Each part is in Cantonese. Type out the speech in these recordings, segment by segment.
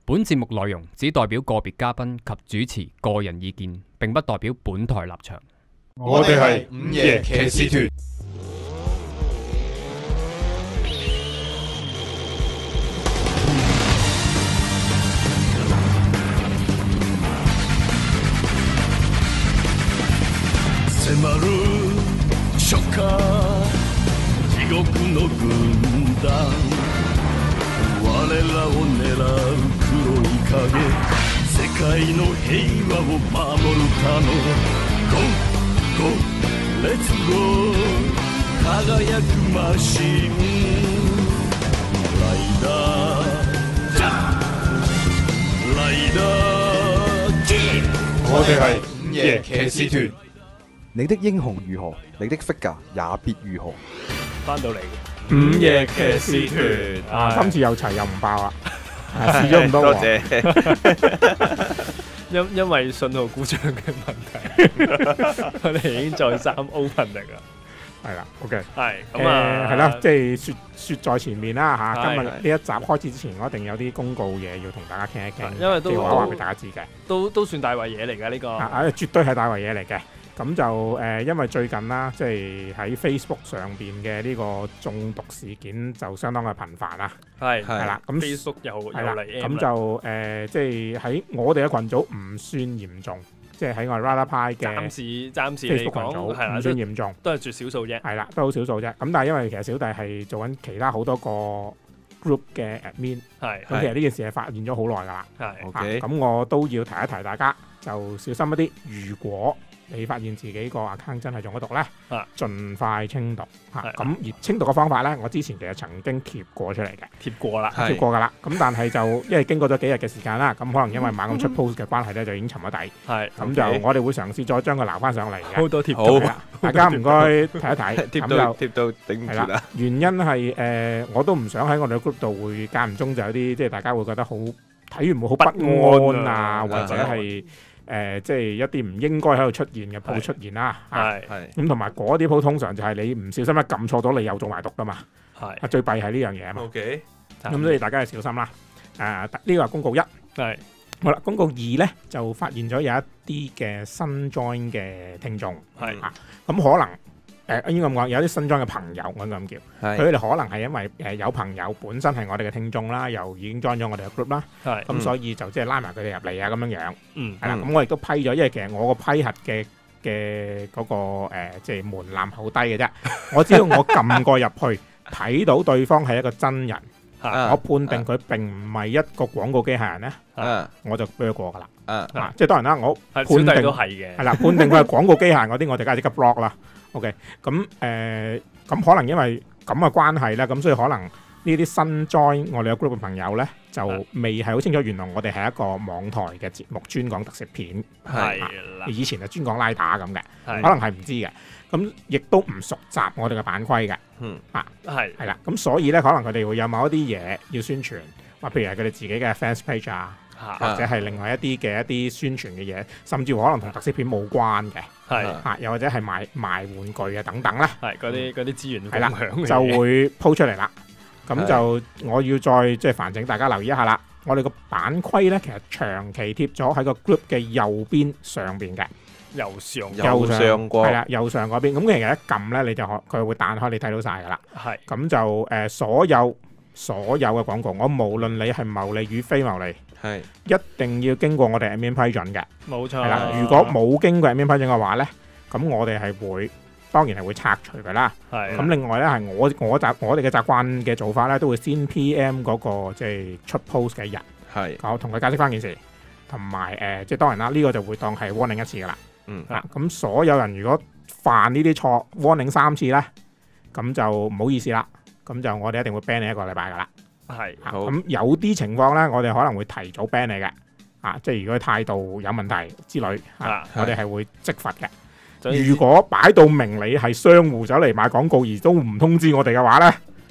本節目內容只代表個別嘉賓及主持個人意見，並不代表本台立場。 我哋係午夜騎士團。 迫る初夏地獄の軍団我らを狙う黒い影世界の平和を守るため Go Go Let's Go 輝くマシンライダーライダーキー我哋係午夜騎士團。 你的英雄如何，你的 figure 也必如何。 翻到嚟午夜騎士團， 今次又齊又唔爆啦，試咗咁多鑊，因為信號故障嘅問題，我哋已經再三 open 力啦。係啦 ，OK， 係咁啊，係啦，即係説在前面啦嚇。今日呢一集開始之前，我一定有啲公告嘢要同大家傾一傾，因為都話俾大家知嘅，都算大圍嘢嚟㗎呢個，絕對係大圍嘢嚟嘅。咁就因為最近啦，即係喺 Facebook 上邊嘅呢個中毒事件就相當嘅頻繁啦。係啦，咁 Facebook 又嚟，咁就即係喺我哋嘅群組唔算嚴重，即係喺我哋 Rada 派嘅暫時 Facebook 群組唔算嚴重，都係絕少數啫。係啦，都好少數啫。咁但係因為其實小弟係做緊其他好多個 group 嘅 admin， 咁其實呢件事係發現咗好耐㗎啦。係，咁我都要提一提大家，就小心一啲。如果你發現自己個 account 真係中咗毒咧，盡快清毒嚇。咁而清毒嘅方法咧，我之前其實曾經貼過出嚟嘅，貼過㗎啦。咁但係就因為經過咗幾日嘅時間啦，咁可能因為猛咁出 post 嘅關係咧，就已經沉咗底。係，咁就我哋會嘗試再將佢撈翻上嚟嘅。好多貼圖啦，大家唔該睇一睇。貼到頂唔住啦。原因係我都唔想喺我哋嘅 group 度會間唔中就有啲即係大家會覺得好睇完會好不安啊，或者係。即係一啲唔應該喺度出現嘅鋪出現啦，係咁同埋嗰啲鋪通常就係你唔小心一撳錯咗，你又中埋毒噶嘛，係最弊係呢樣嘢啊嘛。OK， 咁所以大家要小心啦。呢個係公告一，係好啦。公告二咧就發現咗有一啲嘅新 join 嘅聽眾，係啊，咁可能。應該咁講，有啲新裝嘅朋友，我應該咁叫，佢哋可能係因為有朋友本身係我哋嘅聽眾啦，又已經 join 咗我哋嘅 group 啦，咁所以就即係拉埋佢哋入嚟啊咁樣樣，係啦，咁我亦都批咗，因為其實我個批核嘅嗰個即係門檻好低嘅啫，我只要我撳過入去睇到對方係一個真人，我判定佢並唔係一個廣告機械人咧，我就俾佢過㗎啦，即係當然啦，我判定都係嘅，係啦，判定佢係廣告機械人嗰啲，我哋梗係即刻 block 啦。OK， 咁可能因為咁嘅關係咧，咁所以可能呢啲新 join 我哋嘅 group 嘅朋友咧，就未係好清楚，原來我哋係一個網台嘅節目，專講特攝片，係啦，以前係專講拉打咁嘅，可能係唔知嘅，咁亦都唔熟習我哋嘅版規嘅，係啦，咁所以咧，可能佢哋會有某一啲嘢要宣傳，或譬如係佢哋自己嘅 fans page 啊。或者係另外一啲宣傳嘅嘢，甚至乎可能同特攝片冇關嘅，係又或者係賣玩具啊等等啦，係嗰啲資源分享嘅嘢就會鋪出嚟啦。咁就我要再即係煩請大家留意一下啦。我哋個版規咧，其實長期貼咗喺個 group 嘅右邊上邊嘅，右上係啦，右上嗰邊。咁其實一撳咧，你就佢會彈開，你睇到晒噶啦。係咁就所有嘅廣告，我無論你係牟利與非牟利，係一定要經過我哋 admin 批准嘅。冇錯。係啦，如果冇經過 admin 批准嘅話咧，咁我哋係當然係會拆除佢啦。係。咁另外咧係我哋嘅習慣嘅做法咧，都會先 PM 嗰個即係出 post 嘅人。係。我同佢解釋翻件事，同埋即係當然啦，呢個就會當係 warning 一次噶啦。咁所有人如果犯呢啲錯 warning 3次咧，咁就唔好意思啦。咁就我哋一定會 ban 你1個禮拜噶啦，係咁有啲情況咧，我哋可能會提早 ban 你嘅，即係如果態度有問題之類，我哋係會即罰嘅。如果擺到明你係商戶走嚟買廣告而都唔通知我哋嘅話咧，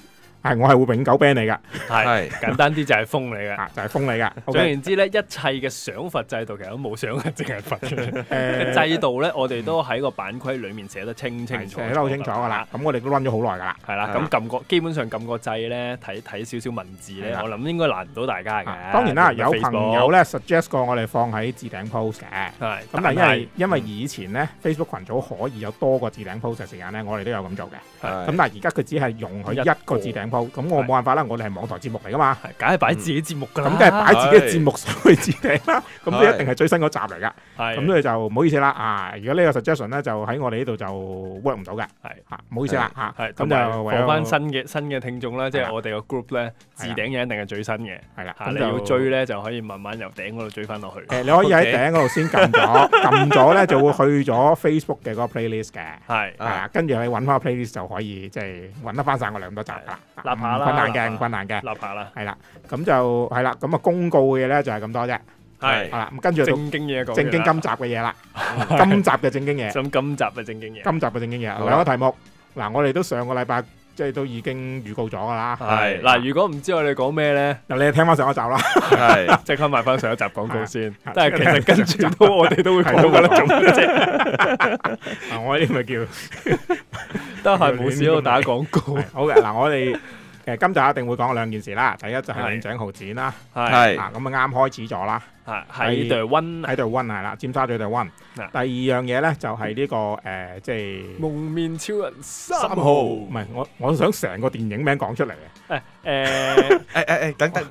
係我係會永久 ban 你㗎， 係簡單啲就係封你嘅， 就係封你㗎。 總言之咧，一切嘅賞罰制度其實都冇賞嘅，淨係罰嘅。制度咧，我哋都喺個版規裡面寫得清楚， 寫得好清楚㗎啦。咁我哋都 run 咗好耐㗎啦。 係啦，咁基本上撳個掣咧，睇少少文字咧，我諗應該難唔到大家嘅。 當然啦，有朋友咧 suggest 過我哋放喺置頂 post 嘅。係。咁但係因為以前咧 Facebook 群組可以有多個置頂 post 嘅時間咧，我哋都有咁做嘅。咁但係而家佢只係容許一個置頂 post，咁我冇辦法啦，我哋係網台節目嚟㗎嘛， 梗係擺自己節目㗎啦。 咁梗係擺自己嘅節目上去置頂啦。咁呢一定係最新嗰集嚟㗎。咁所以就唔好意思啦。如果呢個 suggestion 咧就喺我哋呢度就 work 唔到嘅。唔好意思啦。咁就放翻新嘅聽眾啦，即係我哋個 group 咧，置頂嘢一定係最新嘅。係啦，咁你要追咧就可以慢慢由頂嗰度追翻落去。 你可以喺頂嗰度先撳咗，撳咗咧就會去咗 Facebook 嘅嗰個 playlist 嘅。係啊，跟住你揾翻個 playlist 就可以即係揾得翻晒我哋咁多集㗎啦。 立下啦， 唔困難嘅。 立下啦。 係啦，咁就係啦，咁啊公告嘅嘢咧就係咁多啫。係啦，咁跟住正經嘢講， 正經今集嘅嘢啦，今集嘅正經嘢。 今集嘅正經嘢。 今集嘅正經嘢，兩個題目。嗱，我哋都上個禮拜即係都已經預告咗㗎啦。 係嗱，如果唔知我哋講咩咧， 嗱你聽翻上一集啦。 係，即刻賣翻上一集廣告先。但係其實跟住都我哋都會講㗎啦，做乜啫？ 我呢啲咪叫得閒冇事喺度打廣告。 好嘅，嗱我哋今集一定會講兩件事啦。第一就係永井豪展啦， 係咁啊啱開始咗啦。 喺度溫係啦，尖沙咀度溫。第二樣嘢咧就係呢個即係蒙面超人3號。 唔係我想成個電影名講出嚟嘅。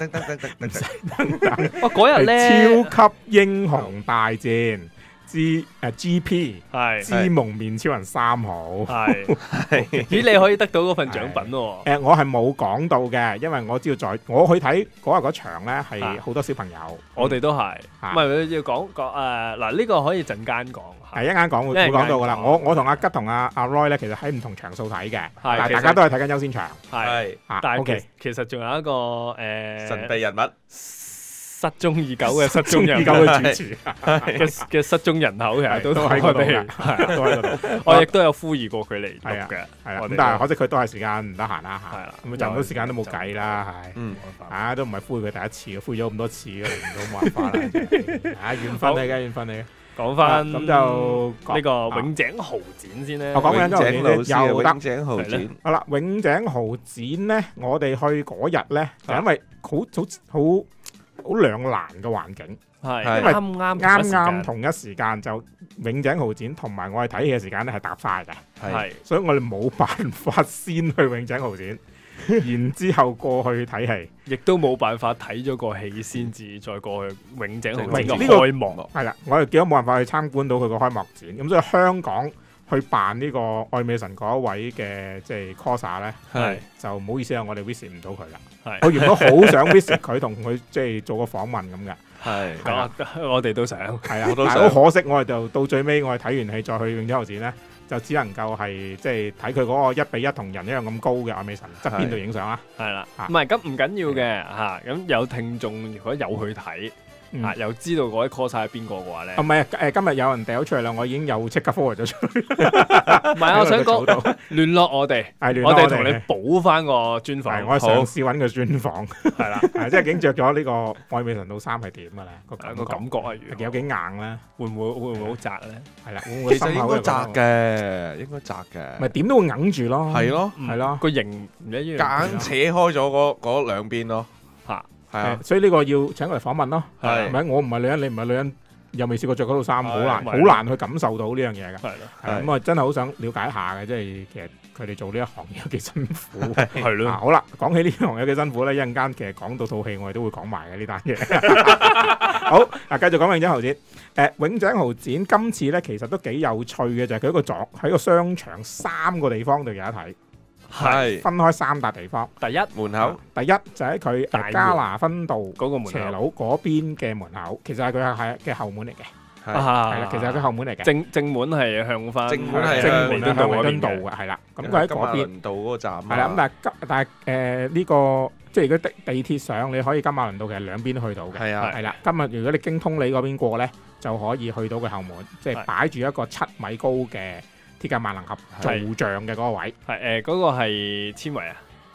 等。 我嗰日咧超級英雄大戰GP 係之蒙面超人3號係。咦，你可以得到嗰份獎品喎？ 我係冇講到嘅，因為我知道我去睇嗰日嗰場咧係好多小朋友， 我哋都係，唔係要講嗱呢個可以陣間講， 係一陣講會講到噶啦。我同阿吉同阿 Roy 咧，其實喺唔同場數睇嘅，但係大家都係睇緊優先場。 係，但係其實仲有一個神秘人物。 失蹤已久嘅失蹤人嘅主持嘅失蹤人口其實都喺嗰度， 都喺嗰度。我亦都有呼籲過佢嚟錄嘅， 咁但係可惜佢都係時間唔得閒啦，係啦，咁就咁多時間都冇計啦，係，都唔係呼籲佢第一次，呼籲咗咁多次，嚟唔到冇辦法啦，緣分嚟嘅，緣分嚟嘅。講翻咁就呢個永井豪展先咧，我講永井老師又得永井豪展。好啦，永井豪展咧，我哋去嗰日咧，就因為好兩難嘅環境，係因為啱同一時間就永井豪展同埋我哋睇戲嘅時間咧係搭晒嘅，係，所以我哋冇辦法先去永井豪展，然之後過去睇戲，亦都冇辦法睇咗個戲先至再過去永井豪展嘅開幕。係啦，我哋見到冇辦法去參觀到佢個開幕展，咁所以香港去辦呢個愛美神嗰位嘅即係 coser 咧，係就唔好意思啊，我哋 visit 唔到佢啦。係，我原本好想 visit 佢，同佢即係做個訪問咁嘅。係，我哋都想。係啊，但係好可惜，我哋就到最尾，我哋睇完戲再去永井豪展咧，就只能夠係即係睇佢嗰個1:1同人一樣咁高嘅愛美神側邊度影相啦。係啦，唔係咁唔緊要嘅嚇。咁有聽眾如果有去睇。又知道嗰啲 call 晒係邊個嘅話咧？唔係今日有人掉出嚟啦，我已經有即刻 forward 咗出去。唔係，我想講聯絡我哋，我哋同你補翻個專訪。我嘗試揾個專訪，係啦，即係已經着咗呢個愛美神套衫係點嘅咧？個感覺係有幾硬咧？會唔會好窄咧？係啦，其實應該窄嘅，應該窄嘅。咪點都會硬住咯，係咯，係咯，個型唔一樣，夾硬扯開咗嗰兩邊咯。所以呢個要請佢嚟訪問咯，係咪？我唔係女人，你唔係女人，又未試過着嗰套衫，好難去感受到呢樣嘢㗎。係咯，咁啊真係好想了解下嘅，即係其實佢哋做呢一行有幾辛苦。係咯，好啦，講起呢行有幾辛苦咧，一陣間其實講到套戲，我哋都會講埋嘅呢單嘢。好，繼續講永井豪展。永井豪展今次咧其實都幾有趣嘅，就係佢一個喺個商場3個地方度有得睇。係分開3笪地方，第一門口，第一就喺佢加拿分道嗰個斜路嗰邊嘅門口，其實係佢係嘅後門嚟嘅，係啦，其實係佢後門嚟嘅，正門係向翻，正門係向彌敦道嘅，係啦，咁佢喺嗰邊道嗰個站，係啦，咁但係呢個即係如果地鐵上你可以金馬倫道其實兩邊都去到嘅，係啊，係啦，今日如果你經通利嗰邊過咧，就可以去到佢後門，即係擺住一個7米高嘅鐵甲萬能俠造像嘅嗰個位，係嗰個係纖維啊，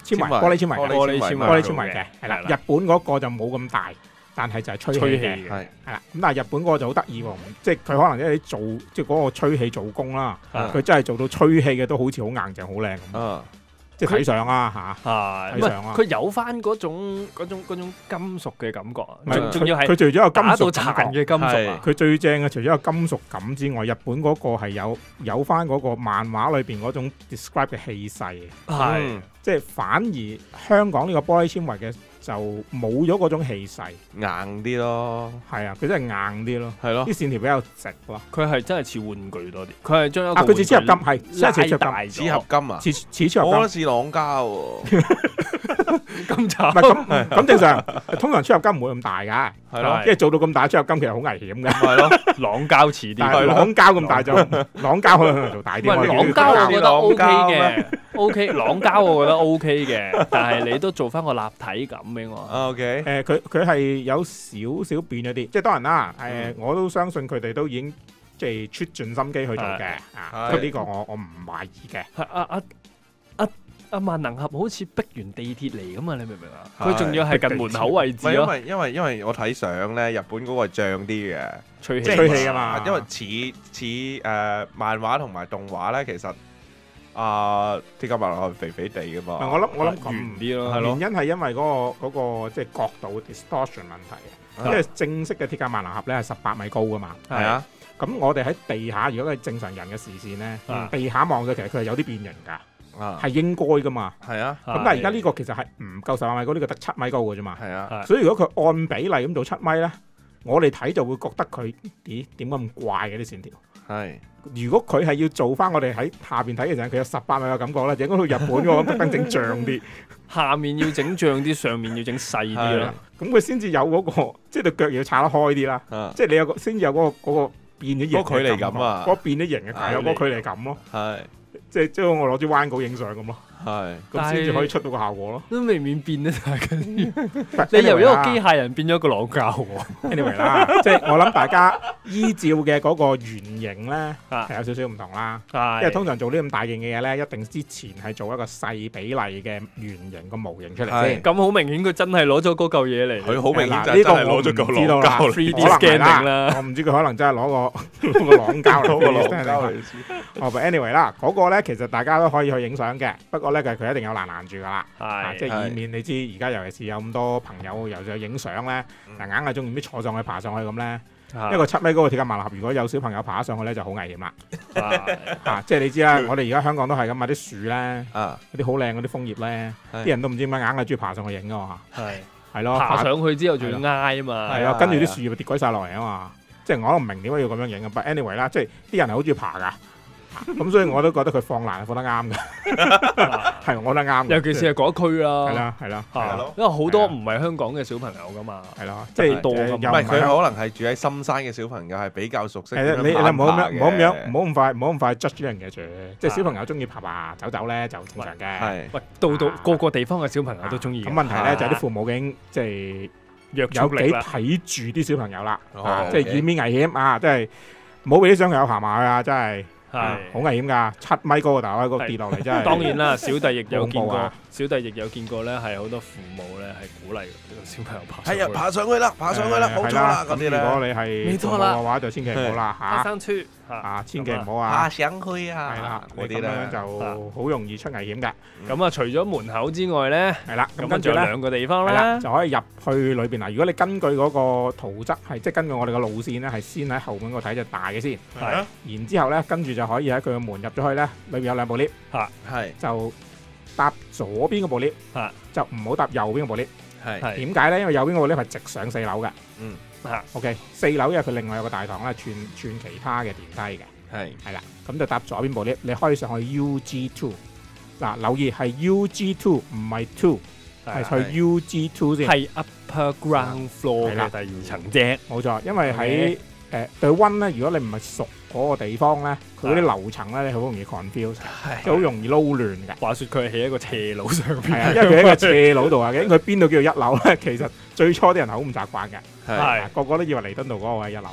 纖維玻璃纖維嘅，係啦。日本嗰個就冇咁大，但係就係吹氣嘅，係啦。咁但係日本嗰個就好得意喎，即係佢可能因為做即係嗰個吹氣做工啦，佢真係做到吹氣嘅都好似好硬淨好靚咁。即係睇相啊嚇，睇相啊！ 佢有翻嗰種金屬嘅感覺啊，仲要係佢除咗有金屬殘嘅金屬啊！ 佢最正嘅除咗有金屬感之外，日本嗰個係有翻嗰個漫畫裏邊嗰種 describe 嘅氣勢，係即係反而香港呢個玻璃纖維嘅就冇咗嗰種氣勢， 硬啲咯。 係啊，佢真係硬啲咯， 係咯， 啲線條比較直咯。 佢係真係似玩具多啲，佢係將一個佢似超合金，係真係似超合金， 似合金啊， 似超合金， 我覺得似朗膠喎。 咁慘， 咁正常。通常超合金唔會咁大㗎， 係咯， 因為做到咁大超合金其實好危險嘅。 係咯， 朗膠似啲， 但係朗膠咁大就朗膠可能做大啲。 朗膠我覺得 OK 嘅，OK 朗膠我覺得 OK 嘅，但係你都做翻個立體感俾我。 OK， 佢係有少少變咗啲，即係當然啦。我都相信佢哋都已經即係出盡心機去做嘅。啊，呢個我唔懷疑嘅。 阿萬能俠好似逼完地鐵嚟咁啊！你明唔明啊？佢仲要係近門口位置咯。 因為我睇相咧，日本嗰個係脹啲嘅， 吹氣㗎嘛。 因為似漫畫同埋動畫咧，其實鐵甲萬能俠肥肥地㗎嘛。 我諗圓啲咯， 原因係因為嗰個即係角度 distortion 問題。因為正式嘅鐵甲萬能俠咧係18米高㗎嘛。 係啊。 咁我哋喺地下，如果係正常人嘅視線咧，地下望嘅其實佢係有啲變形㗎。係應該噶嘛，係啊。咁但係而家呢個其實係唔夠18米高，呢個得7米高嘅啫嘛。係啊。所以如果佢按比例咁做7米咧，我哋睇就會覺得佢點咁怪嘅啲線條。係。如果佢係要做翻我哋喺下邊睇嘅時候，佢有18米嘅感覺咧，就應該去日本嘅話特登整脹啲， 下面要整脹啲，上面要整細啲啦。 咁佢先至有嗰個，即係對腳要撐得開啲啦。即係你有個先至有嗰個變咗形嘅距離感啊， 嗰個變咗形嘅有嗰個距離感咯。係。即係我攞支彎稿影相咁咯，係咁先至可以出到個效果咯。 都未免變得太緊要，你由一個機械人變咗一個朗膠喎。 anyway 啦，即係我諗大家依照嘅嗰個原型咧係有少少唔同啦。因為通常做呢咁大件嘅嘢咧，一定之前係做一個細比例嘅圓形個模型出嚟先。 咁好明顯佢真係攞咗嗰嚿嘢嚟。 佢好明顯就真係攞咗嚿朗膠 3D scanning 啦。 我唔知佢可能真係攞個朗膠嚟。anyway 啦，嗰個咧其實大家都可以去影相嘅，不過咧佢一定有攔住噶啦，即係以免你知而家尤其是有咁多朋友又想影相咧，硬係中意啲坐上去爬上去咁咧，一個7米高嘅鐵甲萬能俠，如果有小朋友爬上去咧就好危險啦。即係你知啦，我哋而家香港都係咁啊，啲樹咧，嗰啲好靚嗰啲楓葉咧，啲人都唔知點解硬係中意爬上去影噶嘛。係咯， 爬上去之後仲要挨啊嘛。係啊， 跟住啲樹葉跌鬼晒落嚟啊嘛。即係我都唔明點解要咁樣影嘅，but anyway 啦，即係啲人係好中意爬噶。咁所以我都覺得佢放難係放得啱嘅，係我覺得啱。 尤其是係嗰一區啦，係啦， 因為好多唔係香港嘅小朋友噶嘛， 係咯， 即係多咁。 唔係佢可能係住喺深山嘅小朋友係比較熟悉。 你唔好咁快 judge 人嘅住，即係小朋友中意爬走咧就正常嘅。 係，喂，到個個地方嘅小朋友都中意。 咁問題咧就係啲父母已經即係有幾睇住啲小朋友啦，即係以免危險啊！即係唔好俾啲小朋友爬埋去啊！真係。係好危險㗎，7米高嘅大海跌落嚟真係。 當然啦，小弟亦有見過，小弟亦有見過咧，係好多父母咧係鼓勵小朋友爬上去。 係啊，爬上去啦，爬上去啦，冇錯啦嗰啲咧。 如果你係父母嘅話，就千祈唔好啦嚇。 生出千祈唔好啊！ 爬上去啊！ 係啦，嗰啲咧就好容易出危險㗎。 咁啊，除咗門口之外咧， 係啦， 咁跟住咧兩個地方咧， 就可以入去裏邊啦。如果你根據嗰個圖則係，即係根據我哋嘅路線咧，係先喺後門嗰度睇隻大嘅先。係啊。然之後咧，跟住就可以喺佢嘅門入咗去咧，裏邊有2部 lift。係。就搭左邊嗰部 lift。就唔好搭右邊嗰部 lift。係。點解咧？因為右邊嗰部 lift 係直上4樓嘅。OK， 4樓因為佢另外有個大堂咧，串其他嘅電梯嘅。係啦，咁就搭左邊部 lift，你可以上去 UG2。嗱，留意係 UG2 唔係 2，係去 UG2 先。係 upper ground floor 嘅第2層啫。 冇錯，因為喺對 one 咧，如果你唔係熟嗰個地方咧，佢嗰啲樓層咧，你好容易 confuse， 即係好容易撈亂嘅。 話説佢係喺一個斜路上邊， 係啊，因為佢喺個斜路度啊，究竟佢邊度叫做1樓咧？其實最初啲人係好唔習慣嘅，係個個都以為彌敦道嗰個係1樓嘅。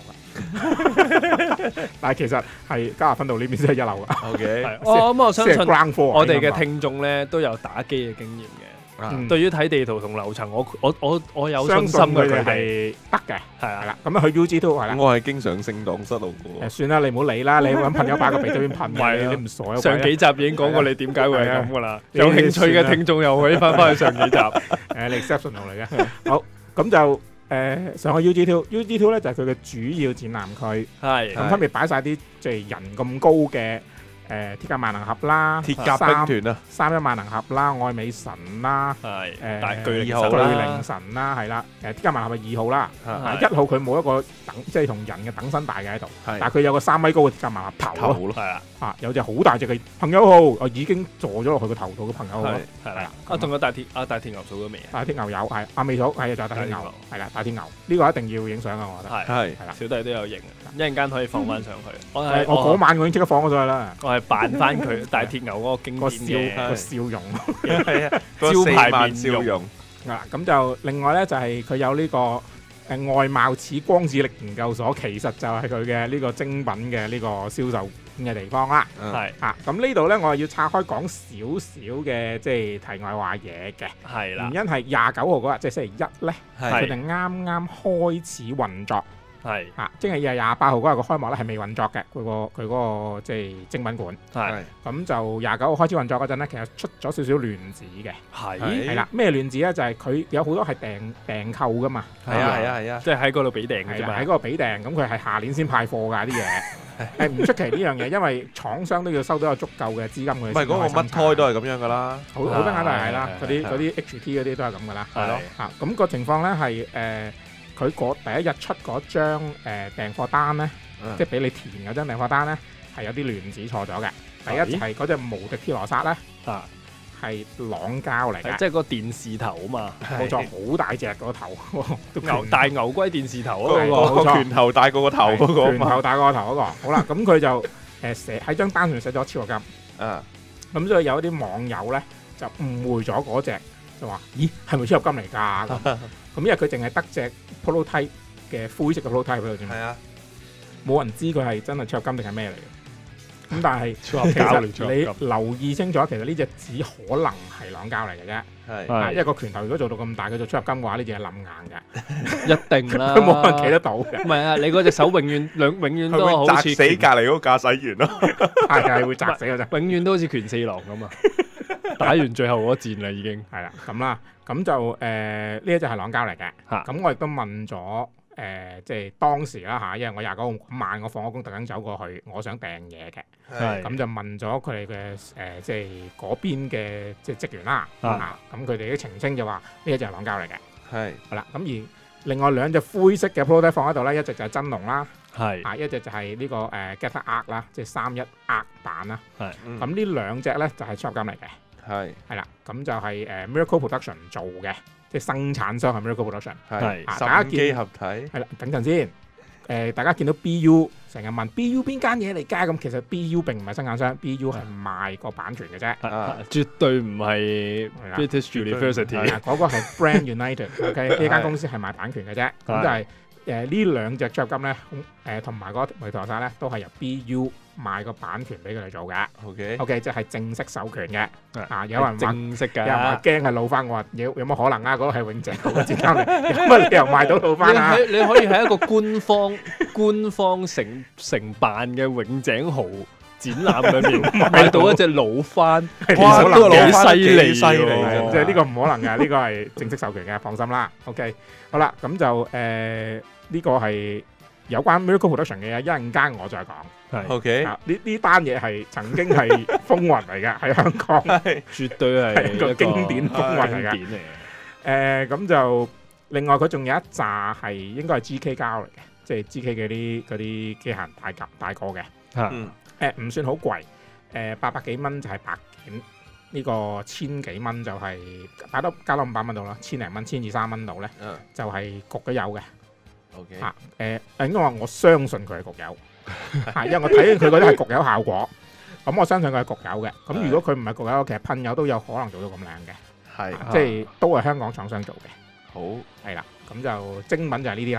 但係其實係加拿分道呢邊先係一流㗎。 OK， 咁我相信 ground floor 我哋嘅聽眾咧都有打機嘅經驗嘅。對於睇地圖同樓層，我有信心佢哋嘅， 係得嘅， 係啊係啦。咁去 UG 都係啦。 我係經常性蕩失路嘅喎。 算啦，你唔好理啦，你揾朋友擺個鼻對面噴嘅，你唔傻啊！ 上幾集已經講過你點解會係咁噶啦，有興趣嘅聽眾又可以翻去上幾集。 你 exceptional 嚟嘅。好，咁就上去 UG2 咧就係佢嘅主要展覽區， 係咁分別擺晒啲即係人咁高嘅。鐵甲萬能俠啦， 鐵甲兵團啊 ，31萬能俠啦，愛美神啦， 係巨靈神啦，係啦，鐵甲萬能俠係2號啦，1號佢冇一個即係同人嘅等身大嘅喺度，但係佢有個3米高嘅鐵甲萬能俠頭咯，係啦，有隻好大隻嘅朋友號，我已經坐咗落去個頭度嘅朋友號，係啦， 仲有大鐵牛數咗未啊？ 大鐵牛有係未數，係就大鐵牛，係啦，大鐵牛呢個一定要影相啊！我覺得係啦， 小弟都有影，一陣間可以放翻上去。 我嗰晚我已經即刻放咗上去啦。 扮翻佢大鐵牛嗰個經典嘅笑容， 係啊， 招牌面笑容。 咁就另外咧就係佢有呢個外貌似光子力研究所，其實就係佢嘅呢個精品嘅呢個銷售嘅地方啦。 係咁呢度咧我係要拆開講少少嘅即係題外話嘢嘅。 係啦， 原因係29號嗰日即係星期1咧，佢哋啱啱開始運作。係即係28號嗰日個開幕咧係未運作嘅，佢嗰個即係精品館。係咁就29號開始運作嗰陣咧，其實出咗少少亂子嘅。係啦，咩亂子咧？就係佢有好多係訂購噶嘛。係啊， 即係喺嗰度俾訂嘅啫嘛。 喺嗰度俾訂，咁佢係下年先派貨㗎啲嘢。唔出奇呢樣嘢，因為廠商都要收到有足夠嘅資金佢。唔係嗰個乜胎都係咁樣㗎啦。 好多間都係啦，嗰啲 HT 嗰啲都係咁㗎啦。係咯。咁個情況咧係佢第一日出嗰張訂貨單咧，即係俾你填嗰張訂貨單咧，係有啲亂子錯咗嘅。第一就係嗰隻無敵鐵羅薩咧，係朗膠嚟嘅， 即係個電視頭啊嘛， 冇錯，好大隻個頭， 大牛龜電視頭嗰個，拳頭大過個頭嗰個， 拳頭大過個頭嗰個。好啦，咁佢就寫喺張單上寫咗超合金，咁所以有啲網友咧就誤會咗嗰隻，就話：咦，係咪超合金嚟㗎？咁因為佢淨係得隻 prototype 嘅灰色嘅 prototype 喺度啫嘛，係啊，冇人知佢係真係超合金定係咩嚟嘅。咁但係其實你留意清楚，其實呢隻只可能係朗膠嚟嘅啫。係，因為個拳頭如果做到咁大，佢做超合金嘅話，呢隻係冧硬嘅， 一定啦， 都冇人企得到嘅。唔係啊，你嗰隻手永遠都好似砸死隔離嗰個駕駛員咯， 係會砸死嘅啫， 永遠都好似拳四郎咁啊！打完最後嗰戰啦，已經係啦，咁啦。咁就呢一隻係朗膠嚟嘅，咁我亦都問咗即係當時啦嚇，因為我29號晚我放咗工特登走過去，我想訂嘢嘅，咁就問咗佢哋嘅即係嗰邊嘅即係職員啦，咁佢哋啲澄清就話呢一隻係朗膠嚟嘅，係啦，咁而另外兩隻灰色嘅 product 放喺度咧，一隻就係真龍啦，一隻就係呢個Getter Arc 啦，即係31 Arc 版啦，咁呢兩隻咧就係超合金嚟嘅。係啦，咁就係Miracle Production 做嘅，即係生產商係 Miracle Production。係，大家見合體。係啦，等陣先。大家見到 BU 成日問 BU 邊間嘢嚟㗎？咁其實 BU 並唔係生產商 ，BU 係賣個版權嘅啫。 絕對唔係 British University。 嗰個係 Brand United。OK， 呢間公司係賣版權嘅啫。咁就係呢兩隻超合金咧，同埋嗰個雷陀沙咧，都係由 BU。賣個版權俾佢哋做嘅，OK，即係正式授權嘅。有人話正式㗎，有人話驚係老翻，我話有冇可能啊？嗰個係永井豪嘅展覽嚟，有乜理由賣到老翻啊？ 你可以喺一個官方承辦嘅永井豪展覽裏面買到一隻老翻， 哇，都幾犀利， 即係呢個唔可能嘅，呢個係正式授權嘅，放心啦。OK， 好啦，咁就呢個係有關 Miracle Production 嘅嘢，一陣間我再講。 OK， 呢單嘢係曾經係風雲嚟嘅，喺香港絕對係一個經典風雲嚟嘅。咁就另外佢仲有一紮係應該係 GK 膠嚟嘅，即係 GK 嗰啲機械人大個嘅。唔算好貴，800幾蚊就係白件，呢個1000幾蚊就係加到500蚊度啦，1000零蚊1200-3蚊度咧，就係焗咗油嘅。OK，應該話我相信佢係焗油。因為我睇佢嗰啲係焗油效果，咁我相信佢係焗油嘅。咁如果佢唔係焗油，其實噴油都有可能做到咁靚嘅，即係都係香港廠商做嘅。好，係啦，咁就精品就係呢啲啦。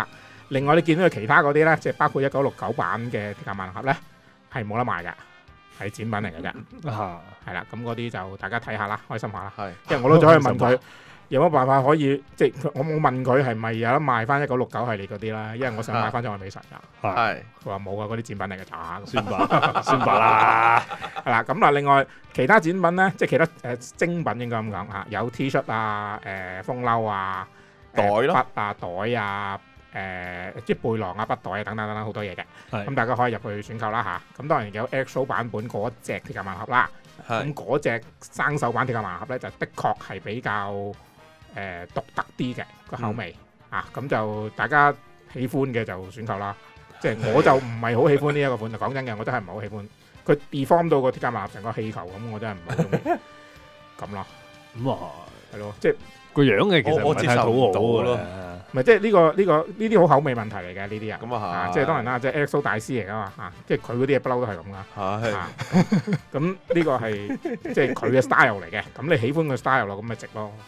另外你見到佢其他嗰啲咧，即係包括1969版嘅鐵甲萬能俠咧，係冇得賣㗎，係展品嚟嘅啫。係啦，咁嗰啲就大家睇下啦，開心下啦。 係， 因為我都走去問佢有乜辦法可以，即係我冇問佢係咪有得賣翻1969系列嗰啲啦，因為我想買翻《愛美神》㗎。 係， 佢話冇啊，嗰啲展品嚟嘅咋， 算吧，算吧啦。 係啦，咁嗱，另外其他展品咧，即係其他精品應該咁講嚇，有 T 恤啊、風褸啊、 袋咯筆啊、袋啊。即係背囊啊、筆袋啊等等好多嘢嘅，咁大家可以入去選購啦嚇。咁當然有 XO 版本嗰隻鐵甲萬能俠啦，咁嗰隻生手版鐵甲萬能俠咧就的確係比較獨特啲嘅個口味啊，咁就大家喜歡嘅就選購啦。即係我就唔係好喜歡呢一個款，講真嘅，我真係唔係好喜歡。佢 deform 到個鐵甲萬能俠成個氣球咁，我真係唔係好中意咁咯。咁啊，係咯，即係。 個樣嘅其實我接受唔到咯， 唔係即係呢啲好口味問題嚟嘅呢啲人， 咁啊即係當然啦，即係 XO 大師嚟噶嘛嚇，即係佢嗰啲嘢不嬲都係咁噶，咁呢個係即係佢嘅 style 嚟嘅，咁你喜歡個 style 咯，咁咪值咯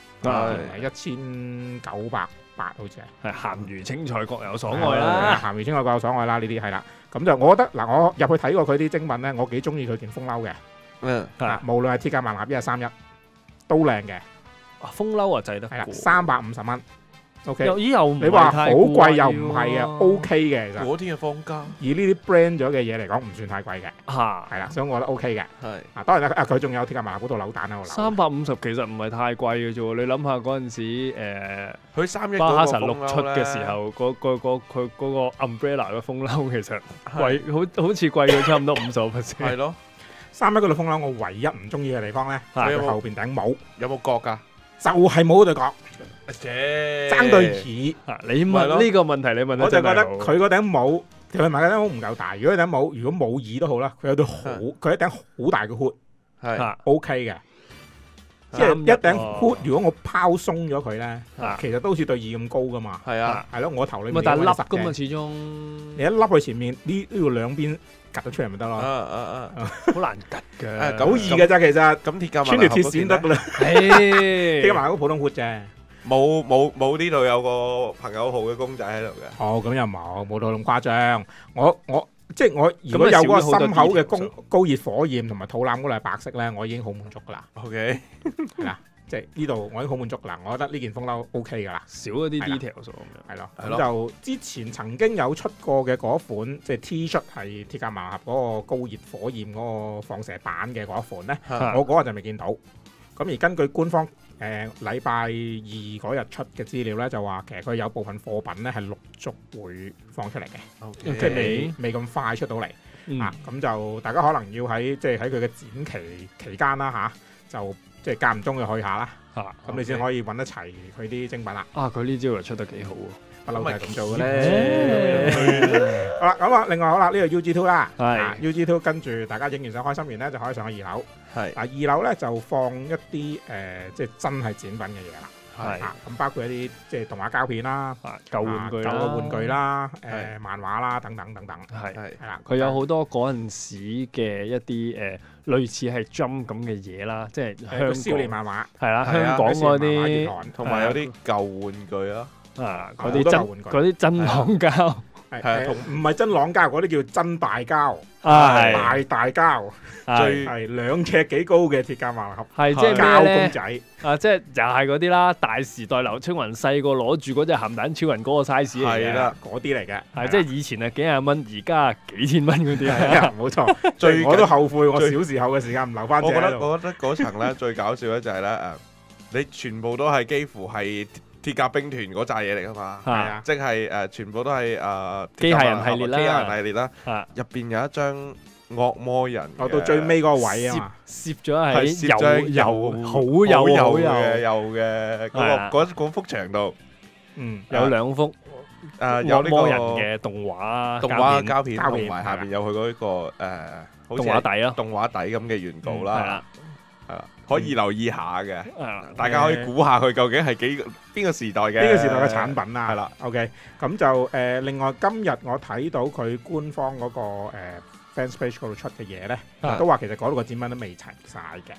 ，1988好似係鹹魚青菜各有所愛啦， 鹹魚青菜各有所愛啦，呢啲係啦，咁就我覺得嗱，我入去睇過佢啲精品咧，我幾中意佢件風褸嘅，無論係鐵甲萬能俠131都靚嘅。 風褸啊，制得係啦，350蚊。OK， 又你話好貴又唔係嘅 ，OK 嘅其實。 嗰啲嘅放價， 以呢啲 brand 咗嘅嘢嚟講，唔算太貴嘅。係啦，所以我覺得 OK 嘅。 係。 當然啦，佢仲有鐵甲萬能俠嗰度扭蛋喺度扭。 350其實唔係太貴嘅啫喎，你諗下嗰陣時佢3億巴哈神6出嘅時候，佢嗰個 umbrella 嘅風褸其實貴，好似貴咗差唔多50%。 係咯。 3億嗰度風褸，我唯一唔中意嘅地方咧，係佢後邊頂帽有冇角㗎？ 就係冇對角，爭對耳。 你問呢個問題，你問得我就覺得佢嗰頂帽，佢買嗰頂帽唔夠大。如果頂帽如果冇耳都好啦，佢有對佢一頂好大嘅 hood，係 OK 嘅。即係一頂 hood，如果我拋鬆咗佢咧，其實都好似對耳咁高噶嘛。係啊，係咯，我頭裏面但係笠噶嘛，始終你一笠佢前面呢度兩邊。夾咗出嚟咪得咯， 好難夾嘅， 好易嘅咋其實， 咁鐵甲穿條鐵線得噶啦，鐵甲萬能俠普通 hood 啫， 冇呢度有個朋友號嘅公仔喺度嘅。 哦，咁又冇到咁誇張，我即係我如果有嗰個心口嘅高熱火焰同埋肚腩嗰度係白色咧，我已經好滿足噶啦。 OK， 係啦。即係呢度我已經好滿足啦，我覺得呢件風褸 OK 噶啦， 少一啲 details 咁樣。係咯，咁就之前曾經有出過嘅嗰款，即係 T 恤係鐵甲萬能俠嗰個高熱火焰嗰個放射版嘅嗰一款咧，我嗰日就未見到。咁而根據官方禮拜二嗰日出嘅資料咧，就話其實佢有部分貨品咧係陸續會放出嚟嘅，即係未咁快出到嚟啊。咁就大家可能要喺即係喺佢嘅展期間啦嚇，就。即係間唔中就去下啦，咁你先可以揾得齊佢啲精品啦。 佢呢招又出得幾好喎， 不嬲就係咁做嘅咧。好啦，咁啊，另外好啦，呢個 UG2 啦，UG2 跟住大家影完相開心完咧，就可以上去2樓。係2樓咧就放一啲即係真係展品嘅嘢啦。係咁包括一啲即係動畫膠片啦、舊玩具啦、漫畫啦等等。係啦， 佢有好多嗰陣時嘅一啲類似係 Jump 咁嘅嘢啦，即係香港少年漫畫係啦，香港嗰啲同埋有啲舊玩具啦， 嗰啲真朗膠。 唔係真朗膠，嗰啲叫真大膠，大膠，最係2尺幾高嘅鐵甲萬能俠， 係即係膠公仔， 即係又係嗰啲啦。大時代劉青雲細個攞住嗰隻鹹蛋超人嗰個 size 嚟嘅， 係啦，嗰啲嚟嘅， 係即係以前係幾廿蚊，而家幾千蚊嗰啲係，冇錯。我都後悔我小時候嘅時間唔留翻。 我覺得嗰層咧最搞笑咧就係咧你全部都係幾乎係。鐵甲兵團嗰扎嘢嚟噶嘛，係啊，即係全部都係機械人系列啦， 入邊有一張惡魔人， 到最尾嗰個位啊嘛， 攝咗喺油好油嘅嗰幅牆度， 有2幅有呢個人嘅動畫膠片，同埋下邊有佢嗰個動畫底咯， 動畫底咁嘅原稿啦。可以留意下嘅，大家可以估下佢究竟係邊個時代嘅呢個時代嘅產品啊。係啦 ，OK， 咁就另外今日我睇到佢官方嗰個fans page 嗰度出嘅嘢咧，都話其實嗰度個展品都未齊晒嘅。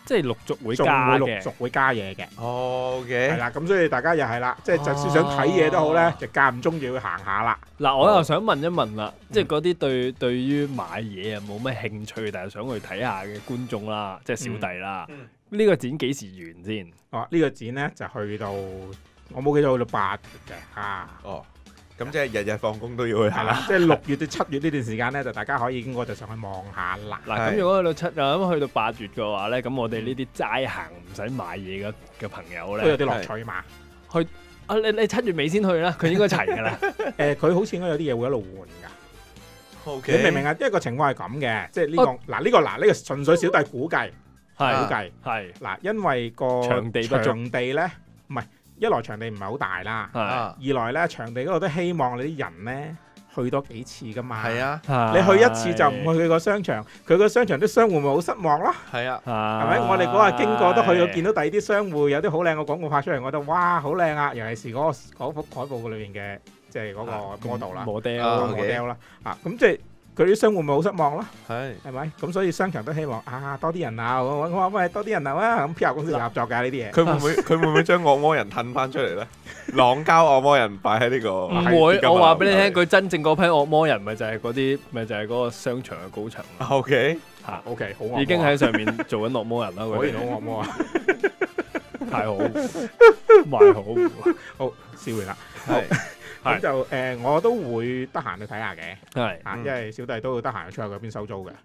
即係陸續會加嘅， 陸續會加嘢嘅。 OK， 係啦，咁所以大家又係啦，即係就算想睇嘢都好咧，就間唔中要行下啦。 嗱，我又想問一問啦，即係嗰啲對於買嘢啊冇咩興趣，但係想去睇下嘅觀眾啦，即係小弟啦，呢個展幾時完先？ 哦，呢個展咧就去到我冇記錯去到8月嘅啊。 哦。咁即係日日放工都要去行啦， 即係6月到7月呢段時間咧，就大家可以經過就上去望下啦。 嗱，咁如果去到8月嘅話咧，咁我哋呢啲齋行唔使買嘢嘅朋友咧， 都有啲樂趣嘛。 去啊，你7月尾先去啦，佢應該齊㗎啦。 佢好似應該有啲嘢會一路換㗎。 OK， 你明唔明啊？因為個情況係咁嘅，即係呢個純粹小弟估計，估計係嗱，因為個場地咧唔係。一來場地唔係好大啦，二來咧場地嗰度都希望你啲人咧去多幾次噶嘛。係啊，你去一次就唔去佢個商場，佢個商場啲商戶咪好失望咯。係啊，係咪？我哋嗰日經過都去到見到第二啲商戶有啲好靚嘅廣告拍出嚟，我覺得哇好靚啊！尤其是嗰幅海報裏邊嘅即係嗰個 model 啦，model 啦，咁即係。佢啲商戶咪好失望咯，係咪？咁所以商場都希望多啲人流，我話喂多啲人流啊！咁 PR 公司就合作㗎呢啲嘢。 佢會唔會將惡魔人褪翻出嚟咧？浪膠惡魔人擺喺呢個唔會，我話俾你聽，佢真正嗰批惡魔人咪就係嗰啲，咪就係嗰個商場嘅高層。 OK， OK， 好惡魔， 已經喺上面做緊惡魔人啦。 果然好惡魔啊！ 太好，賣好， 好笑完啦。咁就我都會得閒去睇下嘅，因為小弟都會得閒去出去嗰邊收租嘅。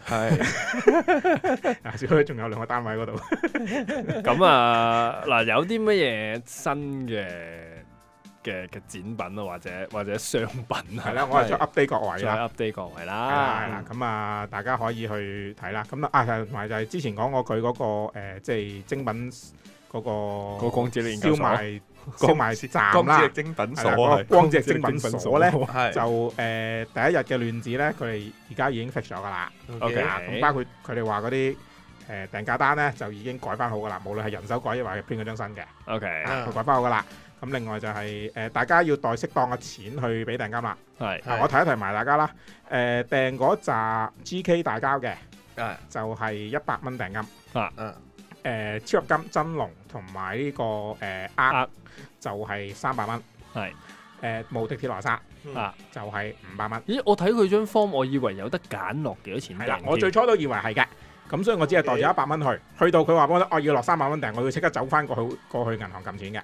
係，小弟仲有2個單位嗰度。 咁嗱，有啲乜嘢新嘅展品啊，或者商品係啦，我係再 update 各位啦， update 各位啦。 係啦，咁大家可以去睇啦。咁同埋就係之前講過佢嗰個即係精品嗰個光子力研究所。 燒賣站啦， 光子力精品所光子力精品所咧，就第一日嘅亂子咧，佢哋而家已經 fix 咗噶啦。OK， 咁包括佢哋話嗰啲訂價單咧，就已經改翻好噶啦，無論係人手改，或者編嗰張新嘅。OK， 佢改翻好噶啦。咁另外就係大家要袋適當嘅錢去俾訂金啦。係，我提一提埋大家啦。訂嗰紮 GK 大膠嘅，就係100蚊訂金。超合金真龍同埋呢個額就係300蚊，係無敵鐵羅莎就係500蚊。 咦，我睇佢張 form， 我以為有得揀落幾多錢訂。 係啦，我最初都以為係嘅，咁所以我只係袋住100蚊去到佢話幫我要落300蚊訂，我要即刻走翻過去銀行撳錢嘅。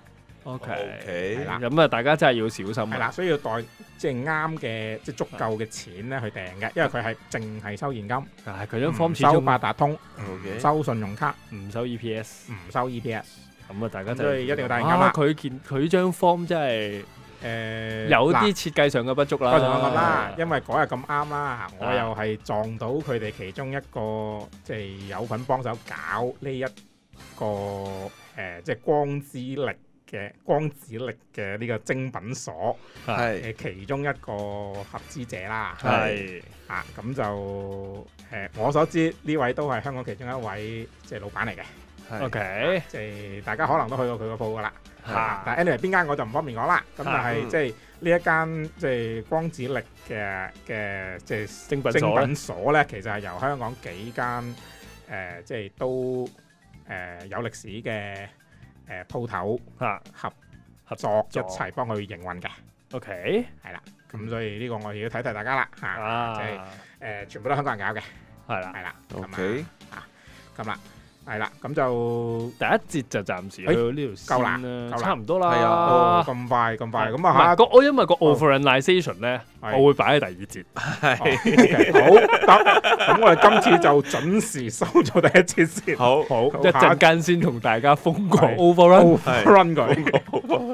OK， 係啦，咁大家真係要小心。 係啦，所以要袋即係啱嘅，即係足夠嘅錢咧去訂嘅，因為佢係淨係收現金， 佢張 form 收八達通，唔收信用卡， 唔收 EPS， 唔收 EPS。咁大家所以一定要帶現金啦。 佢張 form 真係有啲設計上嘅不足啦。 咁啦，因為嗰日咁啱啦，我又係撞到佢哋其中一個即係有份幫手搞呢一個即係光子力嘅呢個精品所係其中一個合資者啦。係咁就我所知呢位都係香港其中一位即係老闆嚟嘅。OK，即係大家可能都去過佢個鋪噶啦。但係 anyway 邊間我就唔方便講啦。咁但係即係呢一間即係光子力嘅即係精品所咧，其實係由香港幾間即係都有歷史嘅鋪頭合作一齊幫佢營運嘅。OK， 係啦。咁所以呢個我要提提大家啦。即係全部都香港人搞嘅。係啦。OK，咁啦。係啦，咁就第一節就暫時去到呢條線啦，差唔多啦。係啊，咁快咁啊嚇！我因為個 overanalysation 咧，我會擺喺第二節。係好得，咁我哋今次就準時收咗第一節先。好，一陣間先同大家瘋狂 overrun 佢。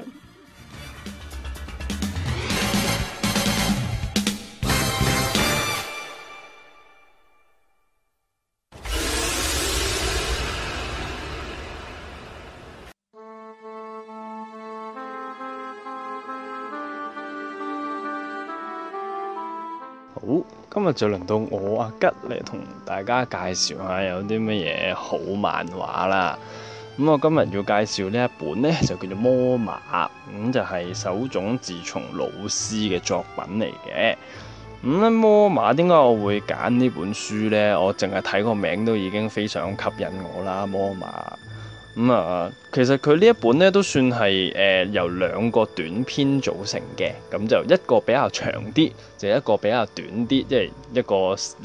好，今日就輪到我阿吉嚟同大家介紹下有啲乜嘢好漫畫啦。咁我今日要介紹呢一本呢，就叫做《魔馬》，咁就係手冢治蟲老師嘅作品嚟嘅。 咁咧魔馬點解我會揀呢本書呢？我淨係睇個名都已經非常吸引我啦，魔馬。其實佢呢一本咧都算係由2個短篇組成嘅，咁就一個比較長啲，就一個比較短啲，即係一個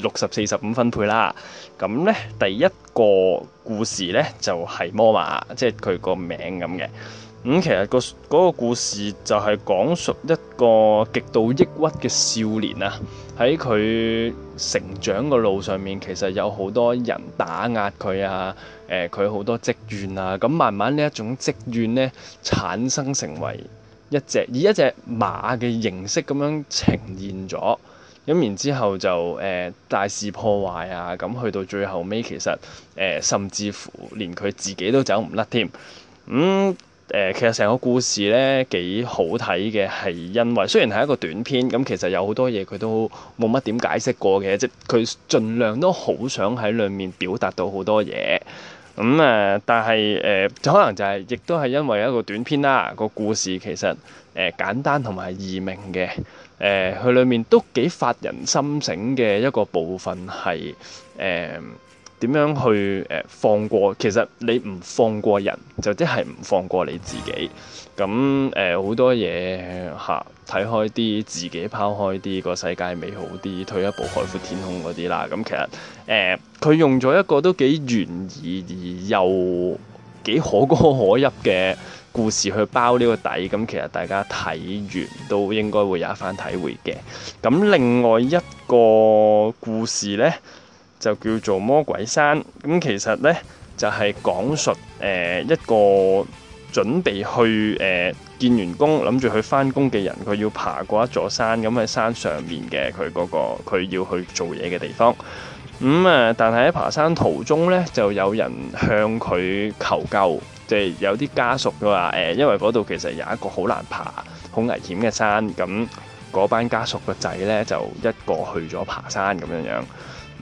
60-45分配啦。咁咧第一個故事咧就係魔馬，即係佢個名咁嘅。其實嗰個故事就係講述一個極度抑鬱嘅少年啊，喺佢成長嘅路上面，其實有好多人打壓佢啊，佢好多積怨啊，咁慢慢呢一種積怨咧產生成為以一隻馬嘅形式咁樣呈現咗，咁然之後就大肆破壞啊，咁去到最後尾其實甚至乎連佢自己都走唔甩添，其實成個故事咧幾好睇嘅，係因為雖然係一個短篇，咁其實有好多嘢佢都冇乜點解釋過嘅，即係佢盡量都好想喺裡面表達到好多嘢。但係就可能就係亦都係因為一個短篇啦，個故事其實簡單同埋易明嘅，佢裡面都幾發人心醒嘅一個部分係點樣去放過？其實你唔放過人，就即係唔放過你自己。咁好多嘢睇開啲，自己拋開啲，個世界美好啲，退一步海闊天空嗰啲啦。咁其實佢用咗一個都幾懸疑而又幾可歌可泣嘅故事去包呢個底。咁其實大家睇完都應該會有一番體會嘅。咁另外一個故事呢，就叫做魔鬼山，咁其實呢，就係講述一個準備去見完工，諗住去返工嘅人，佢要爬過一座山，咁喺山上面嘅佢要去做嘢嘅地方。但係喺爬山途中呢，就有人向佢求救，即係有啲家屬佢話因為嗰度其實有一個好難爬、好危險嘅山，咁嗰班家屬個仔呢，就一個去咗爬山咁樣樣。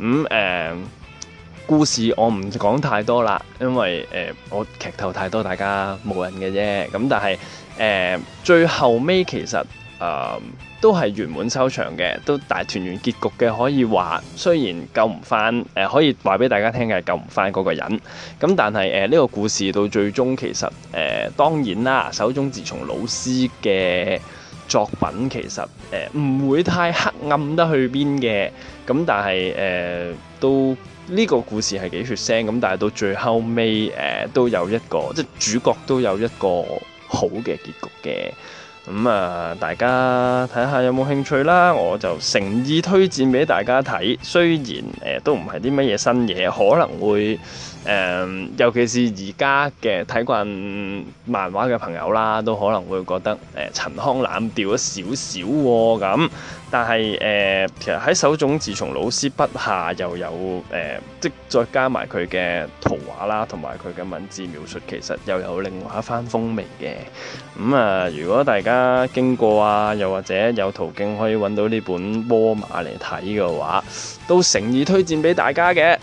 故事我唔講太多啦，因為我劇透太多，大家冇人嘅啫。咁但係最後尾其實都係圓滿收場嘅，都大團圓結局嘅，可以話。雖然救唔翻，可以話俾大家聽嘅係救唔翻嗰個人。咁但係呢個故事到最終其實當然啦，手塚治虫老師嘅作品其實唔會太黑暗得去邊嘅。咁但係都呢個故事係幾血腥咁，但係到最後尾都有一個即係主角都有一個好嘅結局嘅。大家睇下有冇興趣啦，我就誠意推薦俾大家睇。雖然都唔係啲乜嘢新嘢，可能會尤其是而家嘅睇慣漫畫嘅朋友啦，都可能會覺得陳腔濫調咗少少喎咁。但係其實喺手塚治虫老師筆下又有即再加埋佢嘅圖畫啦，同埋佢嘅文字描述，其實又有另外一番風味嘅。如果大家經過啊，又或者有途徑可以揾到呢本魔馬嚟睇嘅話，都誠意推薦俾大家嘅。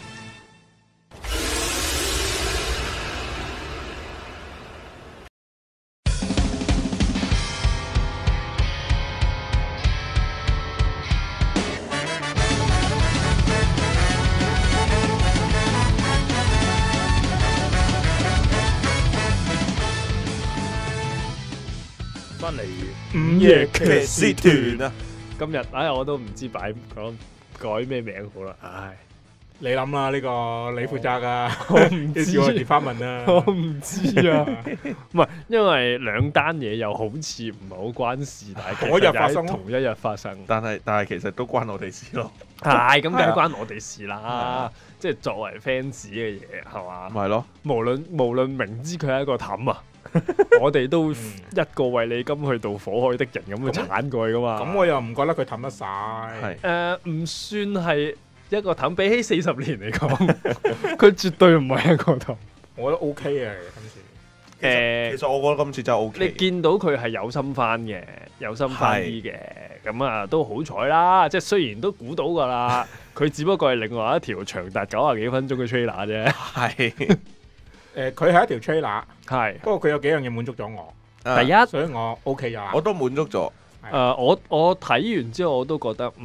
翻嚟午夜騎士團啊！ 今日我都唔知改咩名好啦。 你諗啦，呢個你負責噶， 我唔知我 department 啊， 我唔知啊。唔係，因為兩單嘢又好似唔係好關事，但係嗰日發生， 同一日發生。 但係其實都關我哋事咯。 係咁，梗係關我哋事啦。即係作為 fans 嘅嘢，係嘛？ 咪係咯。無論明知佢係一個氹啊，我哋都一個為你甘去渡火海的人咁去鏟過去噶嘛。 咁我又唔覺得佢氹得晒。 唔算係一個氹，比起40年嚟講，佢絕對唔係一個氹。 我覺得 OK 嘅今次。 其實我覺得今次真係 OK。 你見到佢係有心翻嘅，有心翻啲嘅，咁都好彩啦。即係雖然都估到㗎啦，佢只不過係另外一條長達90幾分鐘嘅 trailer 啫。係。 佢係一條 trailer， 係。 不過佢有幾樣嘢滿足咗我。 第一， 所以我 OK 咗。 我都滿足咗。 我睇完之後我都覺得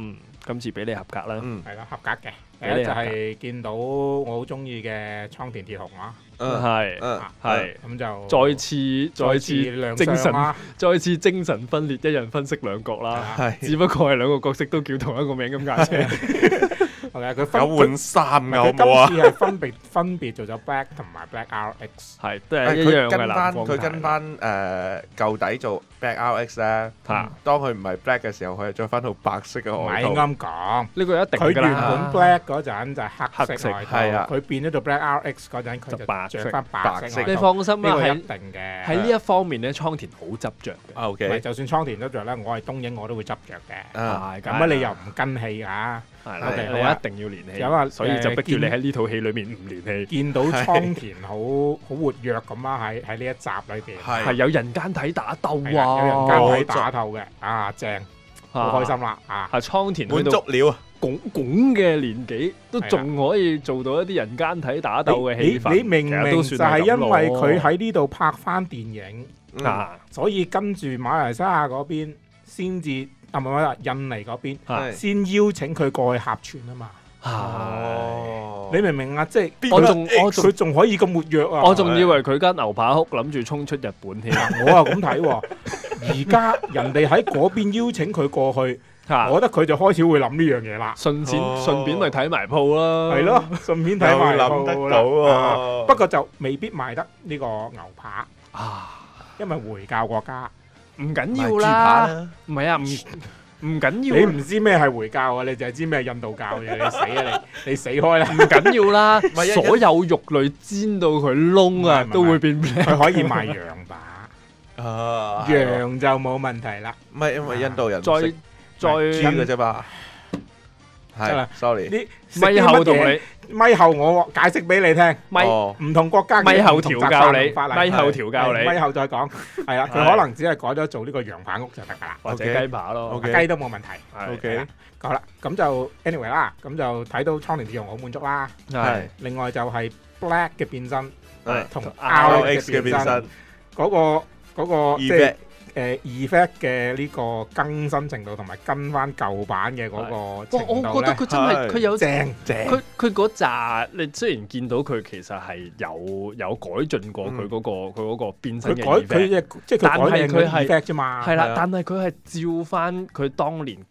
今次俾你合格啦。 係啦，合格嘅。第一就係見到我好中意嘅倉田鐵雄啦。 係咁就再次亮精神啦， 再次精神分裂，一人分飾兩角啦。只不過係兩個角色都叫同一個名咁解啫。 佢有換衫㗎，好佢冇啊？ 今次係分別做咗 Black 同埋 Black RX， 係都係一樣嘅藍光佢跟翻舊底做 Black RX 咧。當佢唔係 Black 嘅時候，佢係着翻套白色嘅外套。 唔係啱講， 呢個一定佢㗎啦。 原本 Black 嗰陣就係黑色外套， 係啊。 佢變咗做 Black RX 嗰陣，佢就着翻白色。 你放心啦， 係一定嘅。 喺呢一方面咧，倉田好執着嘅。 OK， 就算倉田執着咧，我係東映我都會執着嘅。 係咁你又唔跟戲㗎？ 係啦，你一定要連戲。 有啊， 所以就逼住你喺呢套戲裏面唔連戲。 見到倉田好活躍咁啊！喺呢一集裏邊係有人間體打鬥啊， 有人間體打鬥嘅啊，正，好開心啦啊！ 係倉田滿足了啊！ 拱嘅年紀都仲可以做到一啲人間體打鬥嘅戲份， 你明明就係因為佢喺呢度拍翻電影所以跟住馬來西亞嗰邊先至唔係印尼嗰邊先邀請佢過去客串啊嘛。你明唔明啊？即係佢仲可以咁活躍啊！ 我仲以為佢間牛扒屋諗住衝出日本添。 我又咁睇喎。而家人哋喺嗰邊邀請佢過去，我覺得佢就開始會諗呢樣嘢啦。 順便咪睇埋鋪啦。 係咯，順便睇埋諗得到啊。 不過就未必賣得呢個牛扒因為回教國家唔緊要啦。唔係啊，唔緊要， 你唔知咩係回教啊？你就係知咩係印度教嘅，你死啊你死開啦！ 唔緊要啦，所有肉類煎到佢燶啊，都會變靚。 佢可以賣羊扒，羊就冇問題啦。 唔係因為印度人再豬嘅啫嘛。係，sorry。 咪後同你， 咪後我解釋俾你聽。咪唔同國家咪後調教你， 咪後調教你， 咪後再講。係啦，佢可能只係改咗做呢個羊扒屋就得㗎啦， 或者雞扒咯， 雞都冇問題。 OK， 好啦，咁就 anyway 啦，咁就睇到倉田鐵雄好滿足啦。 係， 另外就係 Black 嘅變身，同 RX 嘅變身， 嗰個即係。effect 嘅呢個更新程度同埋跟翻舊版嘅嗰個程度咧， 我覺得佢真係佢有正， 佢嗰扎你雖然見到佢其實係有改進過佢嗰個變身嘅 effect， 即係但係佢係 effect 啫嘛， 係啦，但係佢係照翻佢當年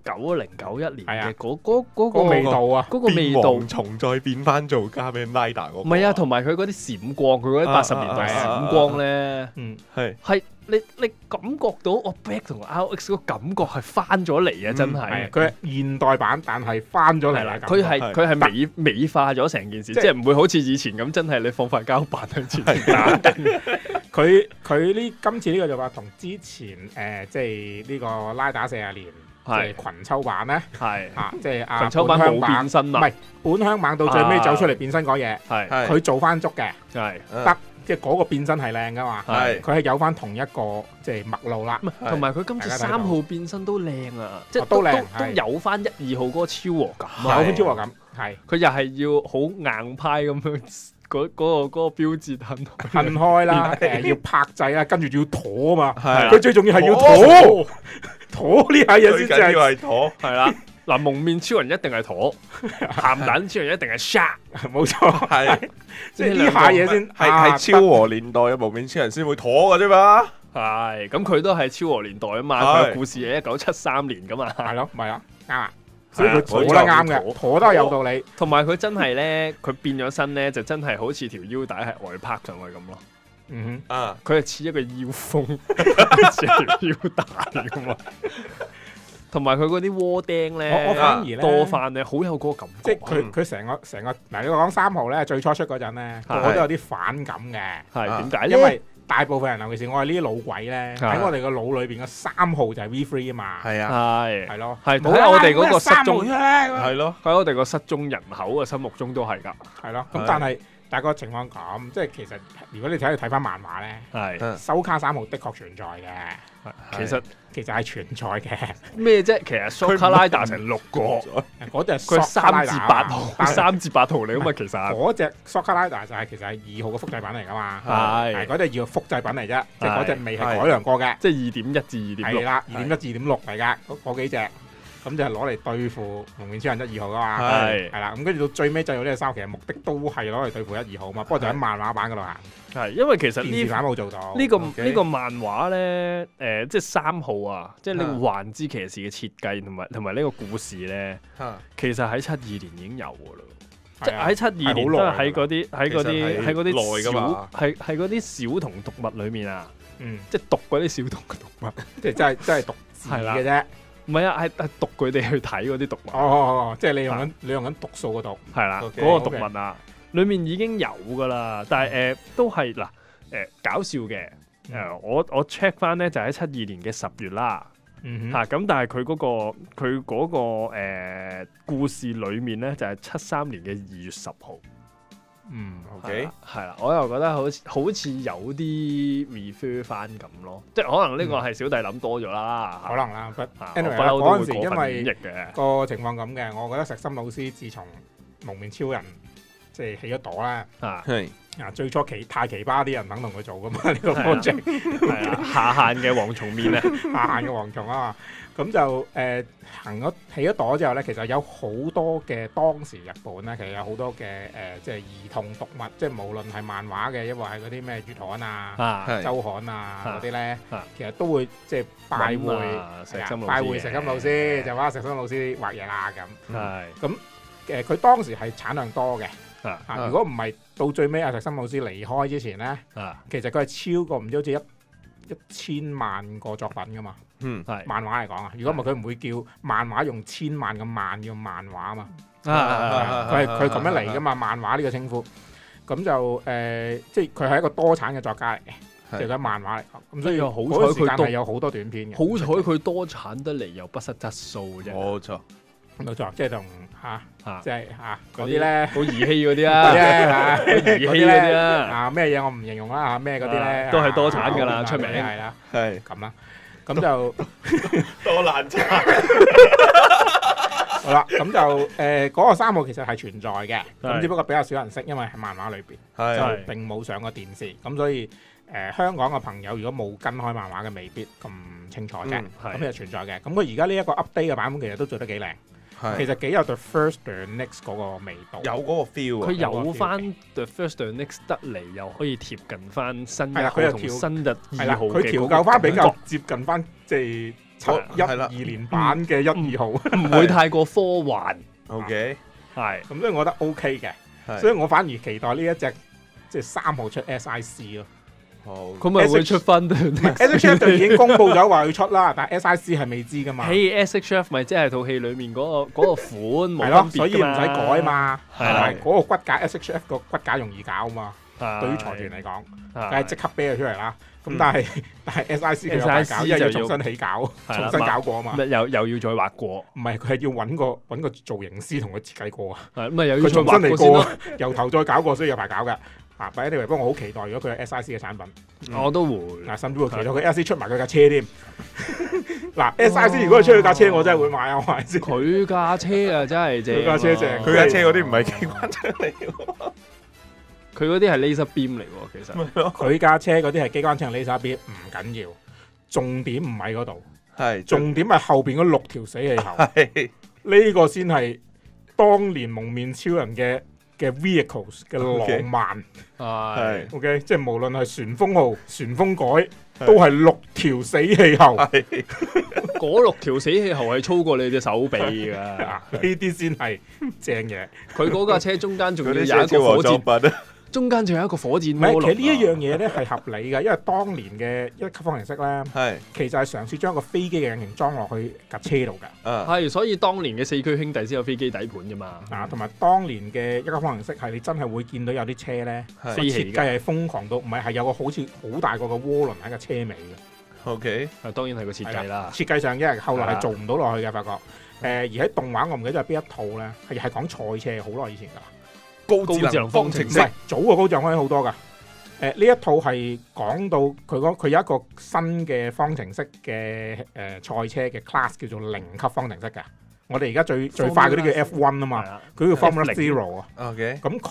9091年嘅嗰個味道啊， 嗰個味道重再變翻做加俾 Nida 嗰個， 唔係啊，同埋佢嗰啲閃光，佢嗰啲80年代閃光咧，係。你感覺到我 Black 同 RX 個感覺係翻咗嚟啊！真係， 佢係現代版，但係翻咗嚟啦。 佢係美化咗成件事，即係唔會好似以前咁，真係你放塊膠板喺前面打。 佢呢今次呢個就話同之前即係呢個拉打40年即係群抽版咧，即係群抽版冇變身啦，唔係本鄉版到最尾走出嚟變身嗰嘢，佢做翻足嘅，得。即係嗰個變身係靚噶嘛，佢係有翻同一個即係脈路啦。 同埋佢今次3號變身都靚啊，即係都有翻1、2號嗰個超和感， 有翻超和感，係佢又係要好硬派咁樣嗰個標誌褪開啦，要拍掣啦，跟住要陀啊嘛，佢最重要係要陀呢下嘢先至係陀， 係啦。嗱，蒙面超人一定係陀，鹹蛋超人一定係 shark， 冇錯，係即係呢下嘢先係超和年代嘅蒙面超人先會陀嘅啫嘛。 係，咁佢都係超和年代啊嘛，佢嘅故事係1973年噶嘛。 係咯，咪啊，啱啊，所以佢陀得啱嘅，陀得有道理。 同埋佢真係咧，佢變咗身咧，就真係好似條腰帶係外拍上去咁咯。佢係似一個腰封，似條腰帶咁啊。同埋佢嗰啲窩釘咧， 我反而咧多翻咧，好有嗰個感覺。 即係佢成個嗱，你講3號咧，最初出嗰陣咧，我都有啲反感嘅。 係點解？ 因為大部分人尤其是我哋呢啲老鬼咧，喺我哋個腦裏邊嘅3號就係 V3 啊嘛。 係啊， 係咯， 係喺我哋嗰個失蹤係咯， 喺我哋個失蹤人口嘅心目中都係㗎。 係咯，咁但係個情況咁，即係其實如果你睇翻漫畫咧，收卡3號的確存在嘅。其實係存在嘅咩啫？其實蘇卡拉達成6個， 嗰隻佢3至8號，3至8號嚟㗎嘛。其實嗰隻蘇卡拉達就係其實係2號嘅複製品嚟㗎嘛。係嗰隻要複製品嚟啫，即係嗰隻未係改良過嘅， 即係2.1至2.6。 係啦，2.1至2.6嚟㗎，嗰幾隻。 咁就係攞嚟對付蒙面超人1、2號噶嘛。 係啦，咁跟住到最尾製造呢個衫，其實目的都係攞嚟對付1、2號嘛。不過就喺漫畫版嗰度行。 係因為其實電視版冇做到。 呢個漫畫咧，即係3號啊，即係呢個幻之騎士嘅設計同埋呢個故事咧，其實喺72年已經有噶啦。即係喺72年都係喺嗰啲小童讀物裏面啊，即係讀嗰啲小童嘅讀物， 即係真係讀字嘅啫。 唔係啊，係讀佢哋去睇嗰啲讀物。 哦，即係你用緊讀數嘅讀。 係啦，嗰個讀物啊，裏面已經有噶啦，但係都係嗱搞笑嘅。我 check 翻咧就喺72年嘅10月啦。咁但係佢嗰個故事裏面咧就係73年嘅2月10號。 OK， 係啦，我又覺得好似有啲 refer 翻咁咯，即係可能呢個係小弟諗多咗啦， 可能啦。 anyway 嗰陣時因為個情況咁嘅，我覺得石森老師自從蒙面超人即係起咗朵啦，最初太奇葩啲人肯同佢做噶嘛，呢個 project 係啊，下限嘅蝗蟲面咧， 下限嘅蝗蟲啊嘛，咁就起咗朵之後咧，其實有好多嘅當時日本咧，其實有好多嘅即係兒童讀物，即係無論係漫畫嘅，抑或係嗰啲咩月刊啊、週刊啊嗰啲咧，其實都會即係拜會石森老師，就話石森老師畫嘢啦咁。咁佢當時係產量多嘅。如果唔係到最尾阿石森老師離開之前咧，其實佢係超過唔知好似1000萬個作品噶嘛。漫畫嚟講啊，如果唔係佢唔會叫漫畫用1000萬嘅萬叫漫畫啊嘛。佢咁樣嚟噶嘛，漫畫呢個稱呼。咁就即係佢係一個多產嘅作家嚟嘅，就喺漫畫嚟講。咁所以好彩佢係有好多短篇嘅。 好彩佢多產得嚟又不失質素啫。 冇錯，即係同即係嗰啲咧， 好兒戲嗰啲啊，兒戲嗰啲啊， 咩嘢我唔形容啦，咩嗰啲咧都係多產㗎啦，出名係啦，係咁啦，咁就多難產。 好啦，咁就嗰個3號其實係存在嘅，咁只不過比較少人識，因為喺漫畫裏邊就並冇上過電視，咁所以香港嘅朋友如果冇跟開漫畫嘅，未必咁清楚嘅，咁就存在嘅。咁佢而家呢一個 update 嘅版本其實都做得幾靚。其實幾有 The First The Next 嗰個味道， 有嗰個 feel 啊！ 佢有翻 The First The Next 得嚟，又可以貼近翻新1號同新2號嘅， 佢調校翻比較接近翻即係12年版嘅1、2號， 唔會太過科幻。 OK， 係咁，所以我覺得 OK 嘅，所以我反而期待呢一隻即係3號出 SIC 咯。 佢咪會出翻 SHF 就已經公佈咗話要出啦，但係 SIC 係未知噶嘛。 SHF 咪即係套戲裡面嗰個款冇分別㗎嘛， 所以唔使改嘛。係嗰個骨架 SHF 個骨架容易搞嘛。對於財團嚟講，梗係即刻啤佢出嚟啦。咁但係 SIC 佢有排搞，因為要重新起搞，重新搞過啊嘛。 又要再畫過， 唔係佢係要揾個造型師同佢設計過啊。 咁又要佢重新嚟過，由頭再搞過，所以有排搞㗎。anyway，不過我好期待如果佢係 SIC 嘅產品， 我都會。 甚至乎期待佢 SIC 出埋佢架車添。SIC 如果佢出佢架車，我真係會買啊！我話先。 佢架車啊，真係正。 佢架車正， 佢架車嗰啲唔係機關槍嚟喎。 佢嗰啲係 laser beam 嚟喎，其實。 佢架車嗰啲係機關槍 laser beam 唔緊要，重點唔喺嗰度。係。重點係後邊嗰6條死氣喉。係。呢個先係當年蒙面超人嘅 vehicles 嘅浪漫，係 OK， 即係無論係旋風號、旋風改，都係6條死氣喉。 嗰6條死氣喉係粗過你隻手臂㗎， 呢啲先係正嘢。 佢嗰架車中間仲要有一個火箭，中間仲有一個火箭渦輪。 其實呢一樣嘢咧係合理嘅，因為當年嘅1級方程式咧，其實係嘗試將一個飛機嘅引擎裝落去架車度㗎。 係，所以當年嘅4驅兄弟先有飛機底盤㗎嘛。 同埋當年嘅1級方程式係你真係會見到有啲車咧，設計係瘋狂到，唔係有個好似好大個嘅渦輪喺個車尾嘅。 OK， 當然係個設計啦。 設計上因為後來係做唔到落去嘅，發覺。而喺動畫我唔記得咗係邊一套咧，係講賽車，好耐以前㗎。 高智能方程式， 早過高智能方程式好多㗎。呢一套係講到佢有一個新嘅方程式嘅賽車嘅 class 叫做0級方程式㗎。我哋而家最快嗰啲叫 F1 啊嘛，佢叫 Formula Zero 啊。OK，咁佢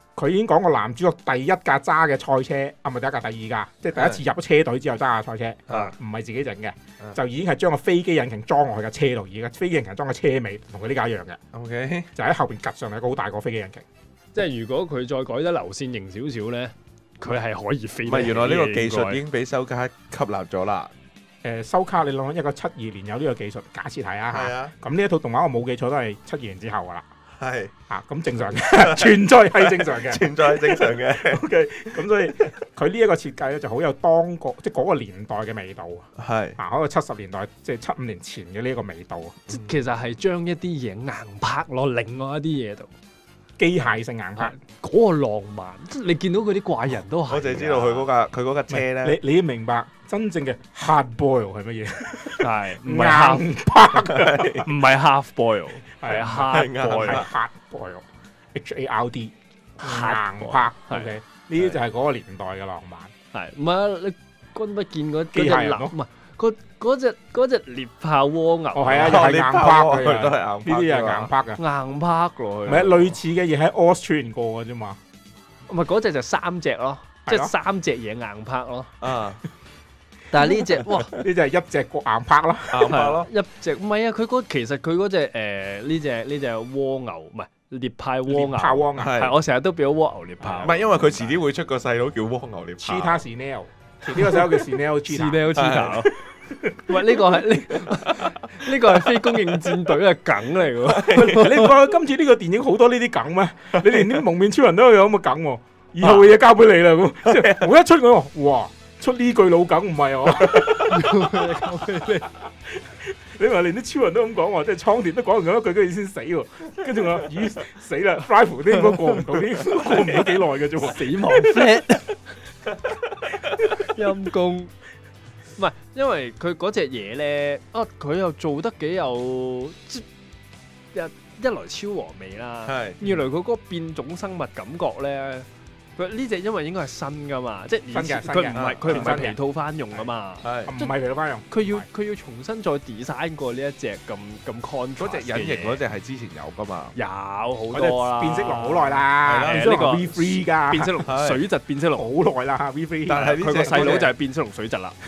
佢已經講過男主角第一架揸嘅賽車，唔係第一架，第二架，即係第一次入咗車隊之後揸架賽車，唔係自己整嘅，就已經係將個飛機引擎裝落去架車度，而家飛機引擎裝個車尾，同佢呢架一樣嘅。 OK， 就喺後邊趌上嚟個好大個飛機引擎。 即係如果佢再改得流線型少少咧，佢係可以飛。 唔係，原來呢個技術已經俾收卡吸納咗啦。 收卡你諗1972年有呢個技術，假設係啊嚇。咁呢一套動畫我冇記錯都係72年之後噶啦。 係咁正常嘅，存在係正常嘅， 存在係正常嘅。 OK， 咁所以佢呢一個設計咧就好有當個即係嗰個年代嘅味道。係嗰個70年代即係75年前嘅呢一個味道。 其實係將一啲嘢硬拍落另外一啲嘢度， 機械性硬拍嗰個浪漫。即係你見到嗰啲怪人都係。 我就知道佢嗰架車咧。 你要明白真正嘅 hard boil 係乜嘢？ 係唔係硬拍？ 唔係 half boil。係 hard boil，HARD 硬拍。OK， 呢啲就係嗰個年代嘅浪漫。 係唔係你君不見嗰機械人咯？ 唔係嗰隻獵豹蝸牛。 係啊，又係硬拍嘅， 都係硬拍。 呢啲係硬拍嘅， 硬拍落去。 唔係類似嘅嘢喺 Australia 過嘅啫嘛。 唔係嗰隻就3隻咯，即係3隻嘢硬拍咯。但係呢隻哇， 呢隻係一隻個硬拍咯， 硬拍咯， 一隻唔係啊！其實佢嗰隻呢隻蝸牛唔係獵派蝸牛，係我成日都變咗蝸牛獵豹。 唔係因為佢遲啲會出個細佬叫蝸牛獵豹。 Cheetah Snail，遲啲個細佬叫 Snail Cheetah。喂，呢個係非公認戰隊嘅梗嚟㗎。 你唔覺得今次呢個電影好多呢啲梗咩？你連啲蒙面超人都有咁嘅梗喎。以後嘅嘢交俾你啦，咁即係我一出我哇！出呢句老梗唔係我，你話連啲超人都咁講喎，即係倉田都講完咁一句，跟住先死喎。跟住我咦死啦 ，Rival 都應該過唔到啲，過唔到幾耐嘅啫喎， 死亡 flat 陰公。唔係，因為佢嗰隻嘢咧，佢又做得幾有即一來超和味啦，二來佢嗰個變種生物感覺咧。佢呢隻因為應該係新噶嘛，即係佢唔係皮套翻用噶嘛， 唔係皮套翻用。 佢要重新再 design 過呢一隻咁 contrast 嗰隻隱形嗰隻係之前有噶嘛， 有好多啦。 變色龍好耐啦， 呢個 V3 㗎，變色龍水蛭變色龍好耐啦 V3。 但係佢個細佬就係變色龍水蛭啦。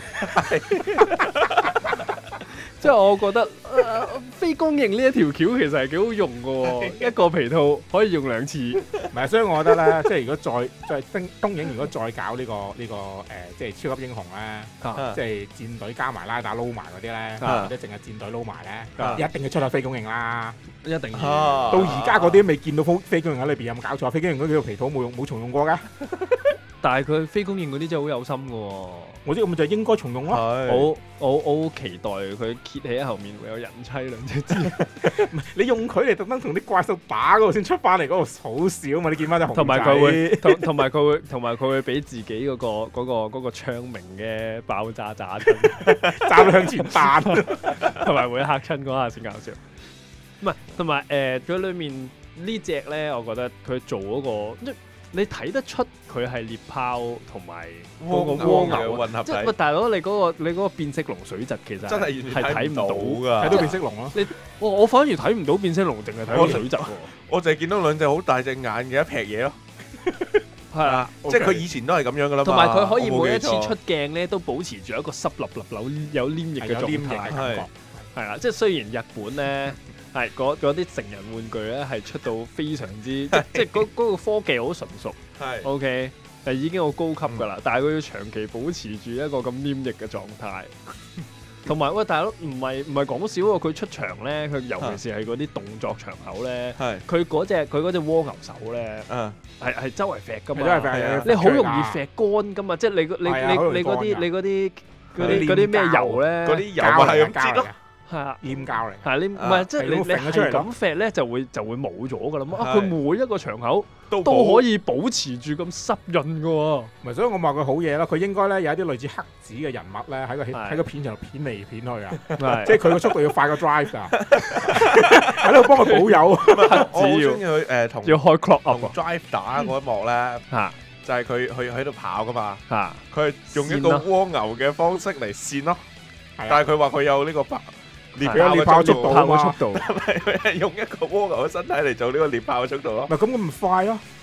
即係我覺得非公認呢一條橋其實係幾好用嘅喎，一個皮套可以用2次。 唔係，所以我覺得咧，即係如果再東映如果再搞呢個即係超級英雄咧，即係戰隊加埋拉打撈埋嗰啲咧，或者淨係戰隊撈埋咧，一定要出下非公認啦， 一定要。 到而家嗰啲未見到非公認喺裏邊，有冇搞錯？非公認嗰幾個皮套冇重用過㗎。 但係佢非公認嗰啲真係好有心嘅喎。 我知咁咪就應該重用咯。 我好期待佢揭起喺後面會有人妻兩隻字。 唔係你用佢嚟特登同啲怪獸打嗰度先出翻嚟嗰度好少嘛？你見翻隻熊仔。 同埋佢會俾自己嗰個昌明嘅爆炸炸親， 炸到向前彈， 同埋會嚇親嗰下先搞笑。唔係，同埋佢裏面呢隻咧，我覺得佢做嗰個。你睇得出佢係獵豹同埋嗰個蝸牛混合體， 即係喂大佬，你嗰個變色龍水蛭其實真係睇唔到㗎， 睇到變色龍咯。 我反而睇唔到變色龍，淨係睇到水蛭喎。 我淨係見到兩隻好大隻眼嘅一撇嘢咯。 係啊， 即係佢以前都係咁樣㗎啦。 同埋佢可以每一次出鏡咧，都保持住一個濕立立有黏液嘅狀態。係啦，即係雖然日本咧。係嗰啲成人玩具咧，係出到非常之即係嗰個科技好純熟，係 OK， 係已經好高級㗎啦。但係佢要長期保持住一個咁黏液嘅狀態，同埋喂大佬唔係講少喎，佢出場咧，佢尤其是係嗰啲動作場口咧，佢嗰隻蝸牛手咧，係周圍揈㗎嘛，你好容易揈乾㗎嘛，即係你嗰啲咩油咧， 嗰啲油係咁擠咯。 係啊， 黏膠嚟， 係你唔係即係你係咁揈咧，就會冇咗噶啦嘛。佢每一個場口都可以保持住咁濕潤噶喎。 唔係，所以我話佢好嘢咯。佢應該咧有一啲類似黑子嘅人物咧喺個片場度片嚟片去啊，即係佢個速度要快過 Drive 㗎，喺度幫佢保有。 我好中意佢同要開 clock up Drive 打嗰一幕咧，就係佢喺度跑噶嘛，佢係用一個蝸牛嘅方式嚟跣咯，但係佢話佢有呢個獵豹速度啊嘛，佢係用一個蝸牛嘅身體嚟做呢個獵豹嘅速度咯。 咪咁咪快咯，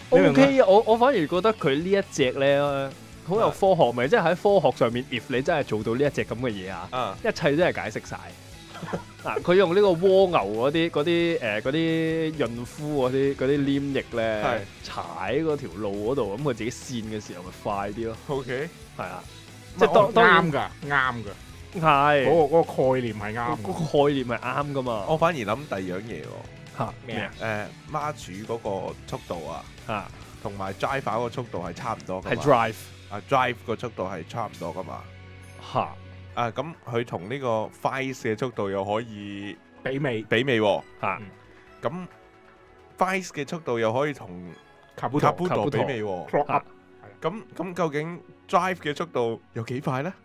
OK 啊，我反而覺得佢呢一隻咧好有科學味，即係喺科學上面 if 你真係做到呢一隻咁嘅嘢啊，一切真係解釋晒。嗱，佢用呢個蝸牛嗰啲潤膚嗰啲黏液咧，踩嗰條路嗰度，咁佢自己跣嘅時候咪快啲咯。 OK， 係啊，即係當然啱㗎。 係嗰個概念係啱， 嗰個概念係啱噶嘛。 我反而諗第二樣嘢喎。 嚇咩啊？ 孖柱嗰個速度啊，同埋 drive 嗰個速度係差唔多㗎嘛。 係 drive 個速度係差唔多㗎嘛。 嚇咁佢同呢個 Vice 嘅速度又可以媲美喎。咁 Vice 嘅速度又可以同 Kabuto 媲美喎。咁究竟 drive 嘅速度有幾快咧？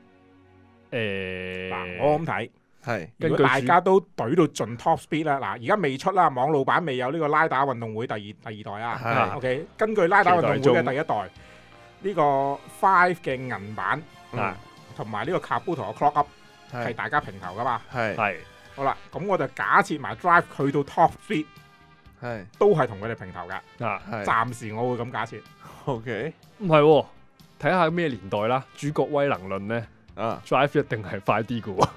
我咁睇係， 如果大家都懟到盡 top speed 啦，嗱而家未出啦，網路版未有呢個拉打運動會第二代啊。OK， 根據拉打運動會嘅第一代呢個 5嘅銀版同埋呢個 Kabuto 嘅 Clock Up 係大家平頭噶嘛。係好啦，咁我就假設埋 drive 去到 top speed 都係同佢哋平頭噶。暫時我會咁假設。OK， 唔係喎，睇下咩年代啦。主角威能論咧。drive 一定係快啲嘅喎，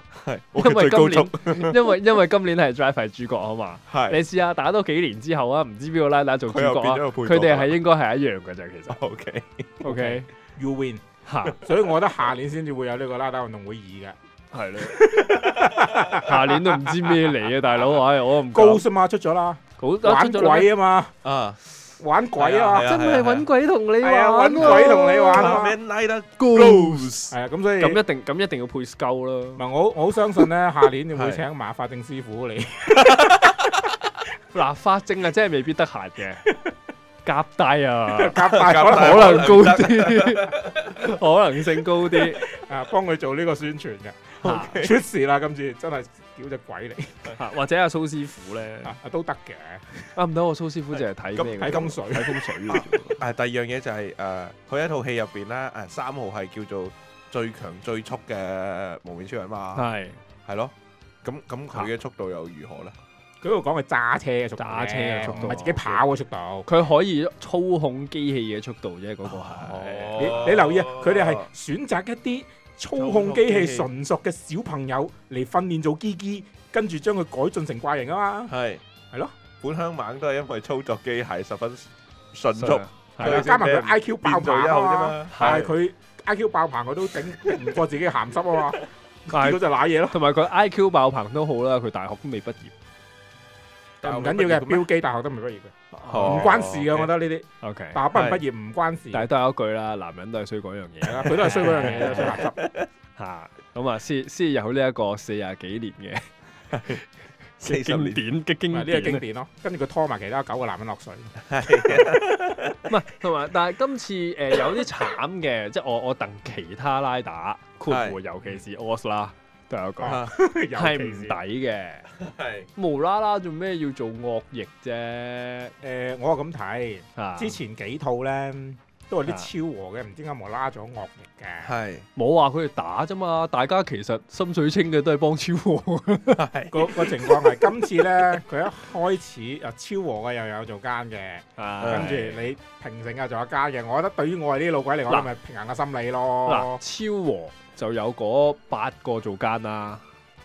因為今年係 drive 係主角啊嘛。你試下打多幾年之後啊，唔知邊個拉打做主角啊？佢哋係應該係一樣嘅啫，其實。OK，you win 所以我覺得下年先至會有呢個拉打運動會2嘅。係咯，下年都唔知咩嚟啊，大佬！我唔高啊嘛，出咗啦，玩鬼啊嘛。玩鬼啊！真係揾鬼同你玩，揾鬼同你玩啊 ！Midnight Ghost 係啊，咁所以咁一定要配 Skull 咯。 唔係我好相信咧，下年你會請馬法正師傅嚟。 嗱，法正啊，真係未必得閒嘅，夾帶啊， 夾帶可能高啲，可能性高啲啊，幫佢做呢個宣傳嘅。出事啦！今次真係屌隻鬼嚟， 或者阿蘇師傅咧都得嘅。唔得，我蘇師傅淨係睇咩？睇風水，睇風水。 第二樣嘢就係佢一套戲入邊咧，3號係叫做最強最速嘅無面超人嘛。係咯。咁佢嘅速度又如何咧？ 佢度講係揸車嘅速度，唔係自己跑嘅速度。 佢可以操控機器嘅速度啫，嗰個係。 你留意啊，佢哋係選擇一啲操控機器純熟嘅小朋友嚟訓練做機機，跟住將佢改進成怪形啊嘛。係咯， 本鄉猛都係因為操作機械十分迅速， 加埋佢 IQ 爆棚啊嘛。但係佢 IQ 爆棚，佢都頂唔過自己鹹濕啊嘛。結果就瀨嘢咯。同埋佢 IQ 爆棚都好啦，佢大學都未畢業。唔緊要嘅，標記大學都未畢業嘅，唔關事嘅。我覺得呢啲 OK， 大學畢唔畢業唔關事。但係都有一句啦，男人都係衰嗰樣嘢，佢都係衰嗰樣嘢，衰垃圾嚇。咁啊，先有呢一個40幾年嘅經典嘅經典，呢個經典咯。跟住佢拖埋其他9個男人落水。唔係同埋，但係今次有啲慘嘅，即係我戥其他拉打括弧，尤其是 OS 啦。都有講，係唔抵嘅，係無啦啦做咩要做惡役啫？我咁睇，之前幾套咧都係啲超和嘅，唔知點解無啦啦做惡役嘅，係冇話佢哋打啫嘛，大家其實心水清嘅都係幫超和，個情況係今次咧，佢一開始超和嘅又有做奸嘅，跟住你平成又做一奸嘅，我覺得對於我哋呢啲老鬼嚟講，咪平衡個心理咯。嗱，超和就有嗰8個做奸啦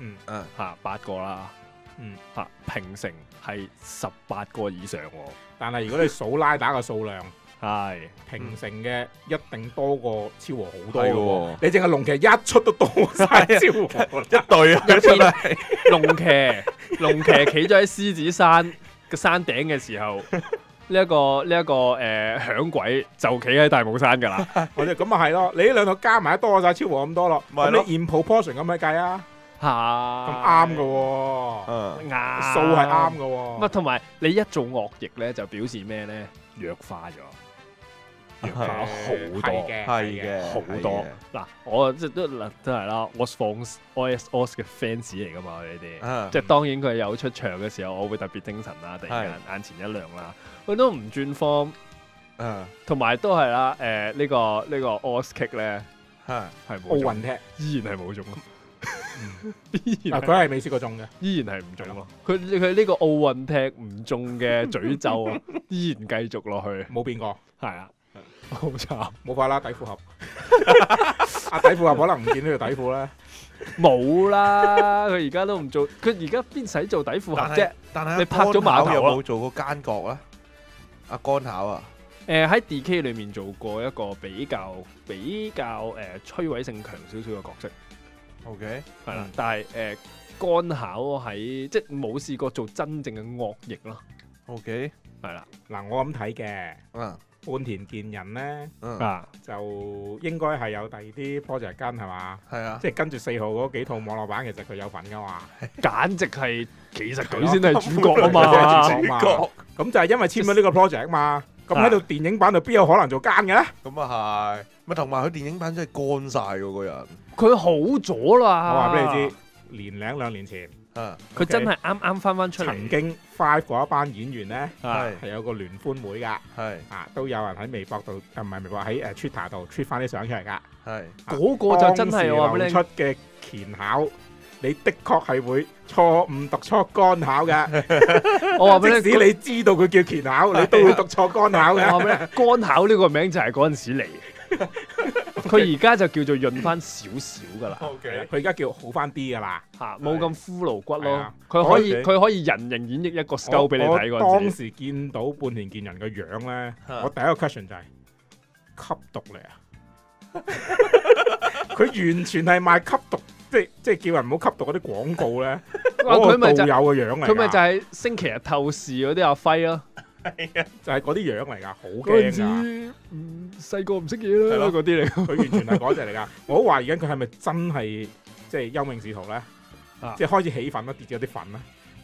，8個啦，平成係18個以上喎。但係如果你數拉打嘅數量，係平成嘅一定多過超和好多嘅喎。你淨係龍騎一出都多晒超和一隊啊！龍騎企咗喺獅子山嘅山頂嘅時候。呢一個響鬼就企喺大帽山㗎啦，我哋咁啊係咯，你呢兩套加埋多晒超和咁多咯，咁你 in proportion 咁去計啊，咁啱㗎喎，啱數係啱㗎喎。乜同埋你一做惡役咧，就表示咩咧？弱化咗，弱化好多，係嘅，好多。嗱，我即都真係啦 ，OS 嘅 fans 嚟㗎嘛，我哋啲，即係當然佢有出場嘅時候，我會特別精神啦，突然間眼前一亮啦。佢都唔轉方，同埋都係啦。呢個 OS kick 咧，係奧運踢，依然係冇中。 佢係未試過中嘅， 依然係唔中咯。佢呢個奧運踢唔中嘅詛咒啊，依然繼續落去， 冇變過。 係啊，好慘， 冇法啦，底褲盒。底褲盒可能唔見呢條底褲咧。 冇啦，佢而家都唔做，佢而家邊使做底褲盒啫？ 但係你拍咗碼頭有冇做過奸角咧？阿乾考啊？ 喺 D.K 裏面做過一個比較摧毀性強少少嘅角色。 OK， 係啦，但係乾考喺即係冇試過做真正嘅惡役咯。 OK， 係啦， 嗱我咁睇嘅，半田健人咧，就應該係有第二啲 project 跟係嘛？係啊，即係跟住4號嗰幾套網絡版，其實佢有份噶嘛？簡直係，其實佢先係主角啊嘛！主角，咁就係因為簽咗呢個 project 啊嘛。咁喺度電影版度邊有可能做奸嘅咧？ 咁啊係，咪同埋佢電影版真係乾晒嗰個人。 佢好咗啦！ 我話俾你知，年零2年前， 佢真係啱翻出嚟。 曾經 Five 嗰一班演員咧，係有個聯歡會㗎，都有人喺微博度，唔係微博喺Twitter 度 tweet 翻啲相出嚟㗎。係嗰個就真係我流出嘅乾考。你的確係會錯誤讀錯乾考嘅，我話俾你，即使你知道佢叫乾考，你都會讀錯乾考嘅。我話俾你， 乾考呢個名就係嗰陣時嚟，佢而家就叫做潤翻少少噶啦。 佢而家叫好翻啲噶啦， 冇咁骷髏骨咯。佢可以人形演繹一個 skull 俾你睇嗰陣時。 我當時見到半田健人嘅樣咧，我第一個 question 就係吸毒嚟啊！佢完全係賣吸毒。即係叫人唔好吸毒嗰啲廣告咧，佢咪就有個樣嚟， 佢咪就係星期日透視嗰啲阿輝咯， 係啊，就係嗰啲樣嚟㗎，好驚㗎！ 細個唔識嘢啦，嗰啲嚟， 佢完全係嗰隻嚟㗎。我好懷疑緊佢係咪真係即係幽冥使徒咧？即係開始起粉啦，跌咗啲粉啦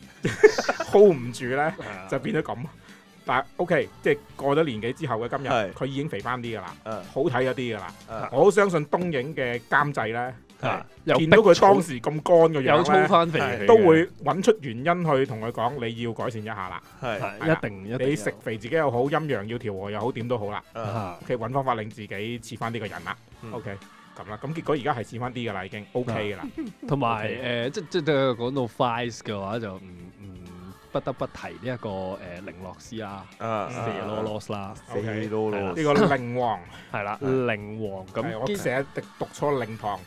，hold 唔住咧，就變咗咁。但係 OK， 即係過咗年紀之後嘅今日，佢已經肥翻啲㗎啦，好睇咗啲㗎啦。我好相信東映嘅監製咧。見到佢當時咁乾嘅樣， 有操翻肥， 都會揾出原因去同佢講，你要改善一下啦。 係一定， 你食肥自己又好，陰陽要調和又好，點都好啦。OK，揾方法令自己似翻呢個人啦。OK，咁啦，咁結果而家係似翻啲噶啦，已經 OK 噶啦。同埋即係講到 Vice 嘅話，就不得不提呢一個凌洛斯啦，蛇羅羅斯啦， 呢個凌王係啦，凌王咁， 我成日讀錯靈堂，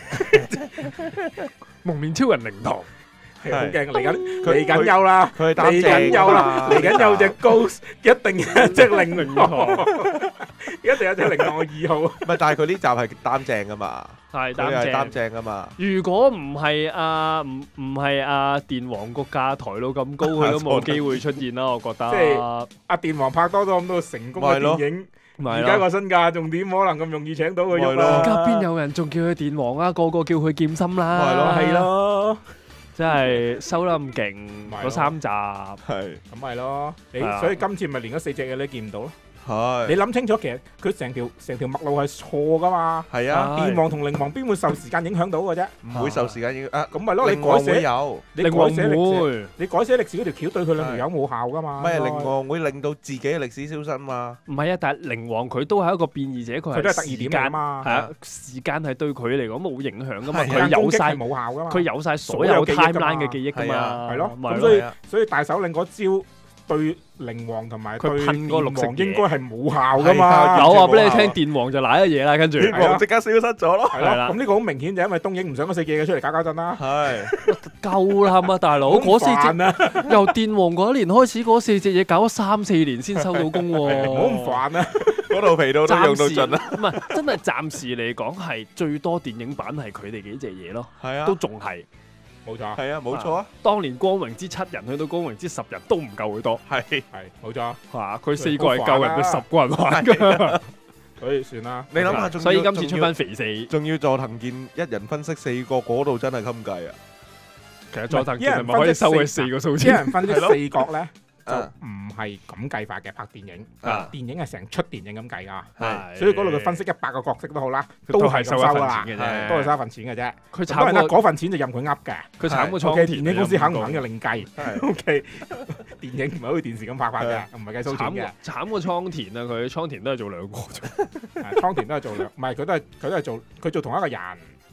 蒙面超人靈堂， 係好驚，嚟緊有啦，嚟緊有啦，嚟緊有隻 Ghost， 一定有隻靈堂，一定有隻靈堂嘅2號。 唔係，但係佢呢集係擔正噶嘛。 係擔正噶嘛！ 如果唔係電王個價抬到咁高，佢都冇機會出現啦。我覺得。 即係阿電王拍多咗咁多成功嘅電影，而家個身價仲點可能咁容易請到佢喐啦？ 而家邊有人仲叫佢電王啊？個個叫佢劍心啦。係咯， 真係收得咁勁嗰3集。 係咁係咯，所以今次咪連嗰4隻嘢你都見唔到咯。你諗清楚，其實佢成條脈路係錯噶嘛？係啊，電王同靈王邊會受時間影響到嘅啫？ 唔會受時間影響啊！ 咁咪咯，你改寫有， 你改寫歷史，你改寫歷史嗰條橋對佢兩條友冇效噶嘛？ 唔係靈王會令到自己嘅歷史消失嘛？ 唔係啊，但係靈王佢都係一個變異者，佢都係特異點嚟嘛？ 係啊，時間係對佢嚟講冇影響噶嘛？佢有晒冇效噶嘛？ 佢有晒所有 timeline 嘅記憶噶嘛？ 係咯，咁所以大首領嗰招。對靈王同埋對電王應該係冇效噶嘛？ 有話俾你聽，電王就瀨咗嘢啦，跟住電王即刻消失咗咯。 係啦，咁呢個好明顯就因為東映唔想嗰4隻嘢出嚟搞搞震啦。 係夠啦嘛，大佬，嗰4隻由電王嗰一年開始，嗰4隻嘢搞咗3-4年先收到工喎。 唔好咁煩啊！ 嗰度皮到都用到盡啦。 唔係，真係暫時嚟講係最多電影版係佢哋幾隻嘢咯。 係啊， 都仲係。 冇錯， 係啊，冇錯啊！ 當年光榮之7人去到光榮之10人都唔夠佢多， 係冇錯。 佢4個係夠人哋10個人玩㗎， 所以算啦。 你諗下， 所以今次出翻肥4， 仲要佐藤健一人分析4個，嗰度真係襟計啊！ 其實佐藤健係咪可以收佢4個數字？ 一人分析4角咧，就唔係咁計法嘅。拍電影，電影係成出電影咁計噶，所以嗰度佢分析100個角色都好啦，都係收噶啦，都係收一份錢嘅啫。佢慘過嗰份錢就任佢噏嘅。 佢慘過倉田， 電影公司肯唔肯嘅另計。OK，電影唔係好似電視咁拍法嘅，唔係計數錢嘅。慘過倉田啊！佢倉田都係做2個啫。 倉田都係做2，唔係佢都係做同一個人。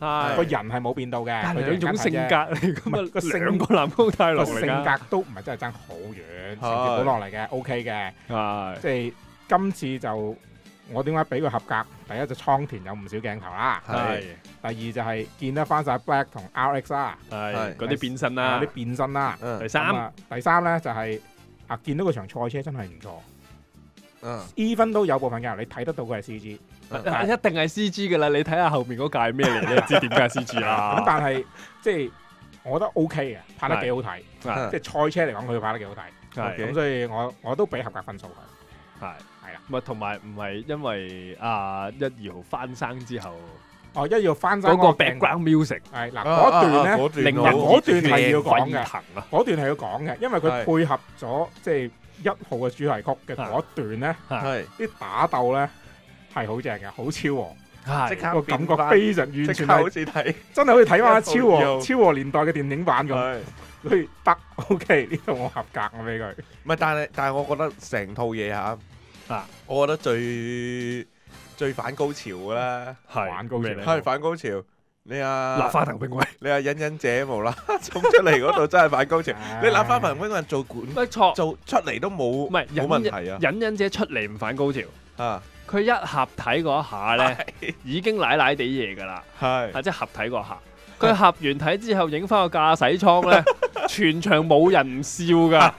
個人係冇變到嘅，佢兩種性格嚟㗎嘛，兩個南高太郎嚟㗎， 性格都唔係真係爭好遠，成績好落嚟嘅 ，OK 嘅，即係今次就我點解俾佢合格？第一就倉田有唔少鏡頭啦，第二就係見得翻晒 Black 同 RX 啦， 嗰啲變身啦， 啲變身啦，第三咧就係見到嗰場賽車真係唔錯，even 都有部分鏡頭你睇得到佢係 CG。一定係 CG 噶啦，你睇下後面嗰架係咩嚟，你就知點解係 CG 啦。 咁但係即係我覺得 OK 嘅，拍得幾好睇。即係賽車嚟講，佢拍得幾好睇。咁所以我都俾合格分數佢。係啦。 唔係同埋唔係因為1、2號翻生之後， 哦1、2號翻生嗰個 background music 係嗱嗰段咧，嗰段係要講嘅。嗰段係要講嘅，因為佢配合咗即係1號嘅主題曲嘅嗰段咧，啲打鬥咧。係好正嘅，好超和， 即刻個感覺非常完全好似睇， 真係好似睇翻超和年代嘅電影版咁。所以得 OK 呢套我合格，我俾佢。 唔係，但係我覺得成套嘢我覺得最反高潮嘅啦，係反高潮。你立花藤兵衛， 你忍忍姐無啦衝出嚟嗰度真係反高潮。你立花藤兵衛做管做出嚟都冇問題啊。 忍忍姐出嚟唔反高潮佢一合體嗰一下咧，已經奶奶地嘢噶啦，即係合體嗰下。佢合完體之後，影翻個駕駛艙咧，全場冇人唔笑噶。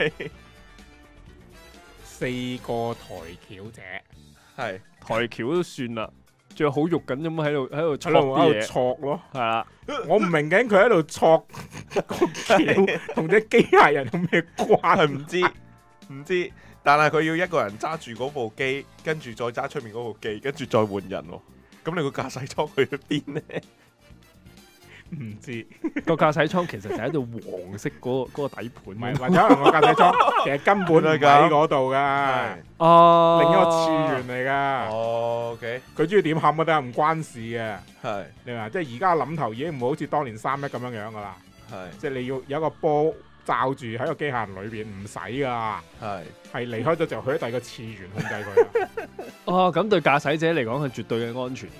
4個抬轎者， 抬轎都算啦，仲有好肉緊咁喺度戳啲嘢， 戳咯， 係啦。 我唔明究竟佢喺度戳個轎，同隻機械人有咩關係？ 唔知。但係佢要一個人揸住嗰部機，跟住再揸出面嗰部機，跟住再換人喎。咁你個駕駛艙去咗邊咧？ 唔知個駕駛艙其實就喺度黃色嗰個底盤， 唔係或者可能個駕駛艙其實根本唔喺嗰度噶，另一個次元嚟噶。 OK， 佢中意點冚都得，唔關事嘅。 係你話即係而家諗頭已經唔好似當年3-1咁樣噶啦。即係你要有一個波。罩住喺個機械人裏邊唔使噶，係離開咗就去咗第二個次元控制佢。 咁對駕駛者嚟講係絕對嘅安全。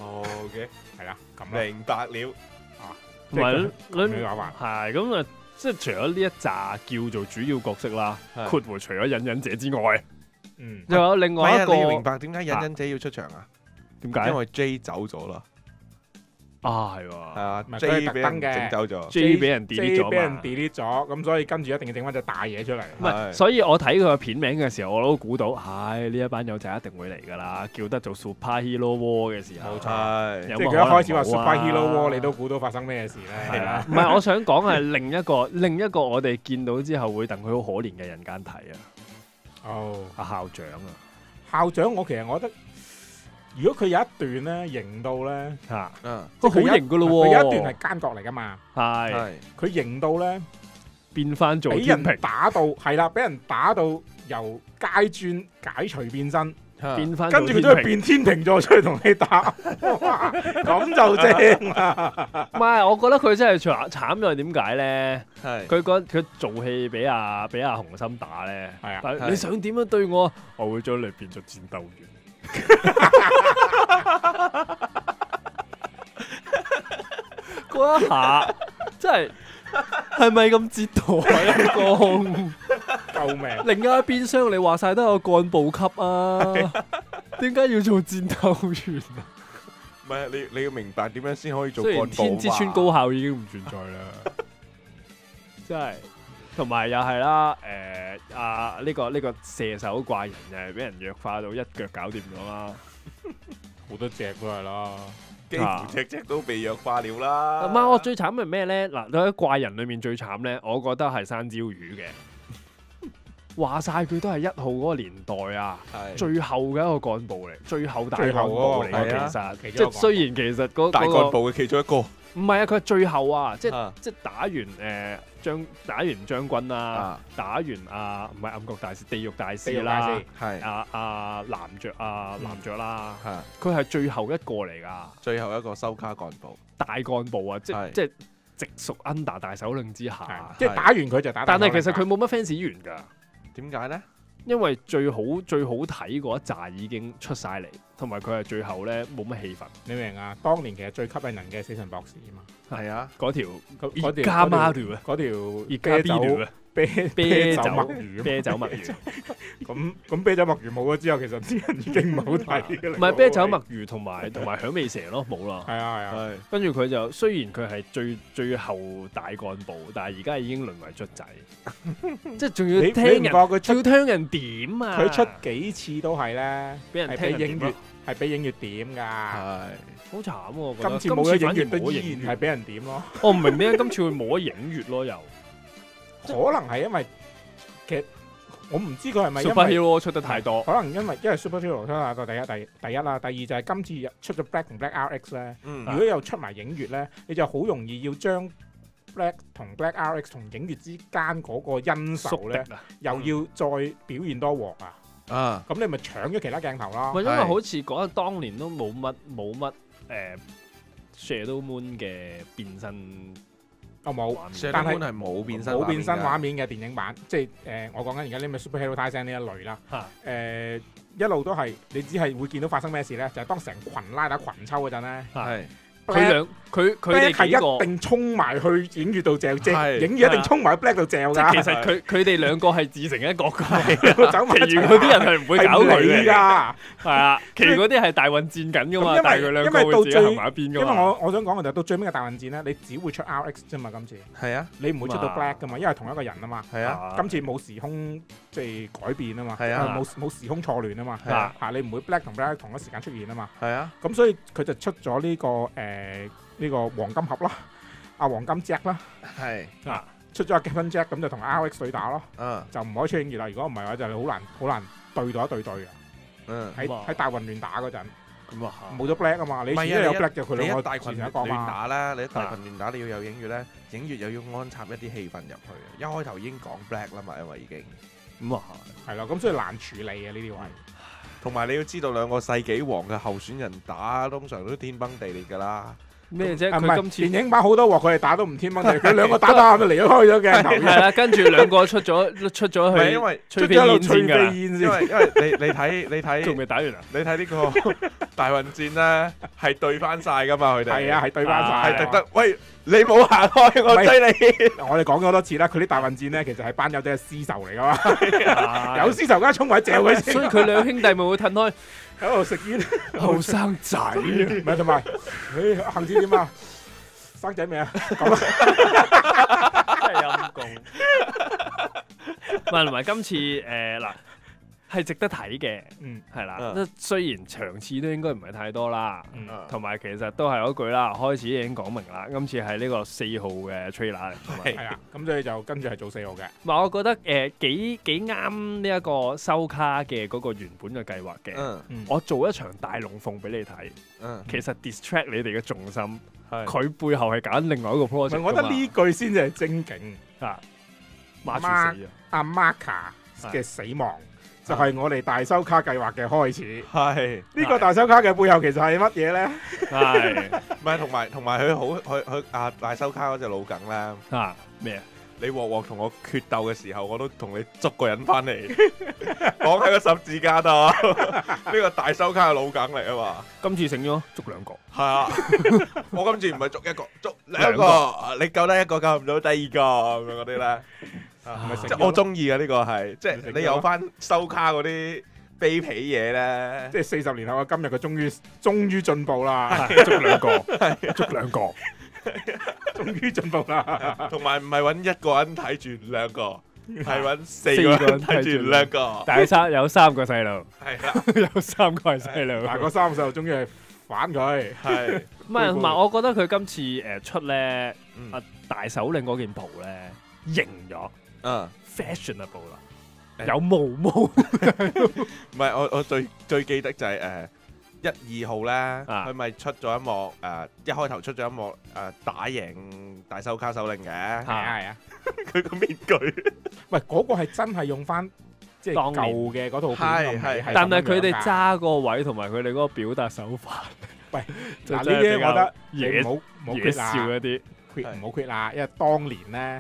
OK， 係啦，咁明白了。 唔係你話話係咁啊，即係除咗呢一紮叫做主要角色啦，括弧除咗忍忍者之外，又有另外一個。 你要明白點解忍忍者要出場啊？ 點解？ 因為 J 走咗啦。 係 ，J 俾人整走咗 ，J 俾人 delete 咗，咁所以跟住一定要整翻隻大嘢出嚟。 唔係，所以我睇佢個片名嘅時候，我都估到，呢一班友仔一定會嚟㗎啦，叫得做 Super Hero War 嘅時候。 冇錯，即係佢一開始話 Super Hero War，你都估到發生咩事咧？係啦。 唔係，我想講係另一個我哋見到之後會戥佢好可憐嘅人間體啊。校長啊， 校長，我其實我覺得。如果佢有一段咧型到咧， 都好型噶咯喎！ 佢有一段係奸角嚟噶嘛，佢型到咧變翻做俾人打到係啦，俾人打到由階磚解除變身， 變翻跟住佢都係變天秤座出去同你打，咁就正啦。 唔係，我覺得佢真係慘在點解咧？佢做戲俾阿紅心打咧，你想點樣對我？我會將你變做戰鬥員。嗰一下真係咪咁折墮啊？ 救命！ 另一邊廂你話晒都有幹部級啊，點解要做戰鬥員啊？ 唔係你要明白點樣先可以做幹部嘛？ 雖然天之川高校已經唔存在啦，真係。同埋又係啦，呢個射手怪人又係俾人弱化到一腳搞掂咗啦， 好多隻都係啦， 幾乎隻隻都被弱化了啦。 唔係，我最慘係咩咧？嗱，喺怪人裏面最慘咧，我覺得係山椒魚嘅。話晒佢都係1號嗰個年代啊，最後嘅一個幹部嚟，最後大幹部嚟嘅。其實即係雖然其實嗰大幹部嘅其中一個， 唔係啊，佢係最後啊，即係打完打完將軍啦，打完唔係暗角大師、地獄大師啦，係男爵啦，佢係最後一個嚟噶， 最後一個收卡幹部， 大幹部啊，即係直屬 under 大首領之下， 即係打完佢就打。 但係其實佢冇乜 fans 緣噶。 點解咧？ 因為最好睇嗰一紮已經出晒嚟，同埋佢係最後咧冇乜氣氛。 你明啊？當年其實最吸引人嘅死神博士啊嘛。 係啊， 嗰條加馬條啊， 嗰條啤酒墨魚， 啤酒墨魚。 咁啤酒墨魚冇咗之後，其實啲人已經唔好睇嘅啦。 唔係啤酒墨魚同埋響尾蛇咯，冇啦。 係啊。 跟住佢就雖然佢係最後大幹部，但係而家已經淪為卒仔，即係仲要聽人，要聽人點啊！ 佢出幾次都係咧， 俾人聽影月， 係俾影月點㗎。係好慘喎！ 今次冇咗影月，都依然係俾人點咯。 我唔明點解今次會冇咗影月咯，又可能係因為其實我唔知佢係咪 Superhero 出得太多， 可能因為 Superhero 出得太多。第一啦，第二就係今次出咗 Black 同 Black RX 咧。如果又出埋影月咧，你就好容易要將 Black 同 Black RX 同影月之間嗰個恩仇咧，又要再表現多鑊啊！咁你咪搶咗其他鏡頭咯。 因為好似講得當年都冇乜Shadow Moon 嘅變身。 冇， 但係冇變身畫面嘅電影版，即係我講緊而家啲咩 Superhero Taisen 呢一類啦。一路都係你只係會見到發生咩事咧，就係當成群拉打群抽嗰陣咧。佢哋係一定衝埋去影月度嚼，影月一定衝埋去 Black 度嚼㗎。 其實佢哋兩個係自成一國㗎， 走埋。 其餘嗰啲人係唔會搞佢嘅。 係啊，其餘嗰啲係大運戰緊㗎嘛，但係佢兩個會自己行埋一邊㗎嘛。 因為我想講嘅就係到最尾嘅大運戰咧，你只會出 RX 啫嘛，今次。 係啊， 你唔會出到 Black 㗎嘛，因為同一個人啊嘛。 係啊， 今次冇時空即係改變啊嘛。 係啊， 冇時空錯亂啊嘛。嚇，你唔會 Black 同 Black 同一時間出現啊嘛。 係啊， 咁所以佢就出咗呢個黃金盒啦，阿黃金 Jack 啦， 係出咗阿 Captain Jack，咁就同 RX 對打咯，就唔可以出影月啦。如果唔係嘅話，就好難對到一對嘅。喺大混亂打嗰陣，冇咗 Black 啊嘛，你只有 Black 就佢兩個大群一個嘛。 打啦，你大群亂打你要有影月咧，影月又要安插一啲氣氛入去。一開頭已經講 Black 啦嘛，因為已經咁係咯，咁所以難處理啊呢啲位。 同埋你要知道兩個世紀王嘅候選人打，通常都天崩地裂㗎啦。 咩啫？佢今次電影版好多鑊，佢哋打都唔天崩地裂，佢兩個打打就離咗開咗鏡頭。 係啦，跟住兩個出咗去， 因為吹飛煙先㗎。 因為你睇仲未打完啊？ 你睇呢個大混戰咧，係對翻晒㗎嘛？佢哋係啊，係對翻晒， 係特登。喂，你冇行開，我追你。 我哋講咗好多次啦，佢啲大混戰咧，其實係班友仔嘅絲仇嚟㗎嘛。有絲仇梗係衝埋去嚼佢先。 所以佢兩兄弟咪會褪開。 喺度食煙， 後生仔， 唔係同埋，行至點啊？生仔未啊？咁啊， 真係陰公。唔係同埋今次嗱係值得睇嘅，係啦。雖然場次都應該唔係太多啦，同埋其實都係嗰句啦，開始已經講明啦。今次係呢個4號嘅 trailer 嚟， 係啊，咁所以就跟住係做4號嘅。 唔係，我覺得幾啱呢一個收卡嘅嗰個原本嘅計劃嘅。我做一場大龍鳳俾你睇，其實 distract 你哋嘅重心，佢背後係揀另外一個 project。 我覺得呢句先至係精警啊！阿 Marka 嘅死亡。就係我哋大收卡計劃嘅開始。係呢個大收卡嘅背後其實係乜嘢咧？ 係唔係同埋佢大收卡嗰隻老梗咧？ 咩啊？ 你鑊鑊同我決鬥嘅時候，我都同你捉個人翻嚟，綁喺個十字架度。呢個大收卡嘅老梗嚟啊嘛！ 今次醒咗捉兩個。 係啊，我今次唔係捉一個，捉兩個。你救得一個，救唔到第二個咁樣嗰啲咧。即係我中意嘅呢個係，即係你有翻收卡嗰啲卑鄙嘢咧， 即係40年後嘅今日佢終於進步啦， 捉兩個， 終於進步啦， 同埋唔係揾一個人睇住兩個，係揾4個人睇住兩個， 但係有3個細路， 係啦， 有3個係細路， 但係嗰3個細路終於係反佢， 係， 唔係同埋我覺得佢今次出咧，大首領嗰件袍咧型咗。fashionable 啦，有毛毛。 唔係我最記得就係1、2號咧，佢咪出咗一幕一開頭出咗一幕打贏大收卡首領嘅， 係啊， 佢個面具， 喂嗰個係真係用翻即係舊嘅嗰套片， 係， 但係佢哋揸個位同埋佢哋嗰個表達手法， 喂嗱呢啲我覺得嘢笑一啲， 唔好 quit 啦，因為當年咧。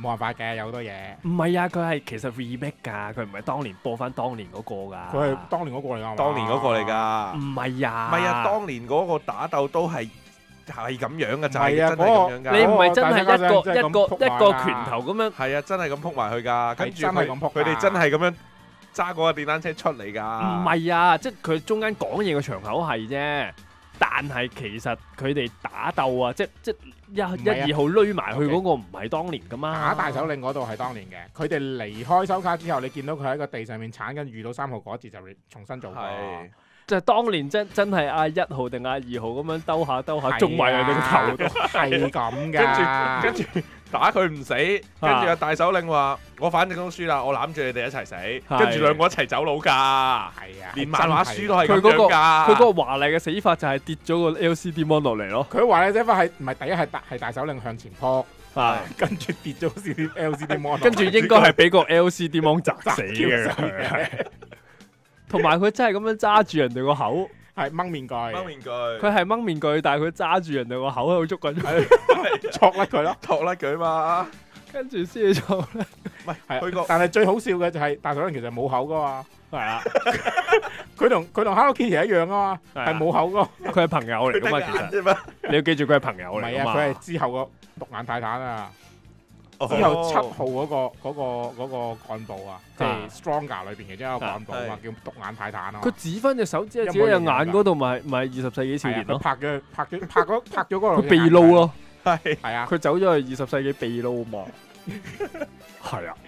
冇辦法嘅，有好多嘢。 唔係啊，佢係其實 remake 㗎，佢唔係當年播翻當年嗰個㗎。 佢係當年嗰個嚟㗎， 當年嗰個嚟㗎。 唔係啊， 唔係啊，當年嗰個打鬥都係咁樣嘅，就係係啊真係咁樣㗎。 你唔係真係一個拳拳頭咁樣。 係啊，真係咁撲埋去㗎。跟住真係咁撲佢哋真係咁樣揸嗰個電單車出嚟㗎。 唔係啊，即係佢中間講嘢嘅場口係啫，但係其實佢哋打鬥啊，即一二號攏埋去嗰個唔係當年㗎嘛。 打大手令嗰度係當年嘅，佢哋離開收卡之後，你見到佢喺個地上面鏟緊，遇到3號嗰一節就重新做過。 就係當年真係阿1號定阿2號咁樣兜下，中埋人哋個頭度， 係咁㗎。 跟住打佢唔死，跟住阿大首領話：我反正都輸啦，我攬住你哋一齊死。跟住兩個一齊走佬㗎。係啊，連漫畫書都係咁樣㗎。 佢嗰個華麗嘅死法就係跌咗個 LCD mon 落嚟咯。 佢華麗死法係唔係第一係大首領向前撲，跟住跌咗 LCD mon， 跟住應該係俾個 LCD mon 砸死嘅。同埋佢真係咁樣揸住人哋個口， 係掹面具， 佢係掹面具，但係佢揸住人哋個口喺度捉緊佢， 戳甩佢咯， 托甩佢嘛。 跟住先至錯咧。 唔係， 但係最好笑嘅就係大首領其實冇口噶嘛， 係啊， 佢同 Hello Kitty 一樣噶嘛，係冇口噶， 佢係朋友嚟噶嘛，其實你要記住佢係朋友嚟噶嘛。 佢係之後個獨眼泰坦啊。之後7號嗰個幹部啊，即係 Stronger 裏邊其中一個幹部啊，叫獨眼泰坦啊。 佢指翻隻手指喺自己隻眼嗰度，咪20世紀少年咯。 拍咗嗰個。 佢秘撈咯， 係啊， 佢走咗去20世紀秘撈嘛。係啊。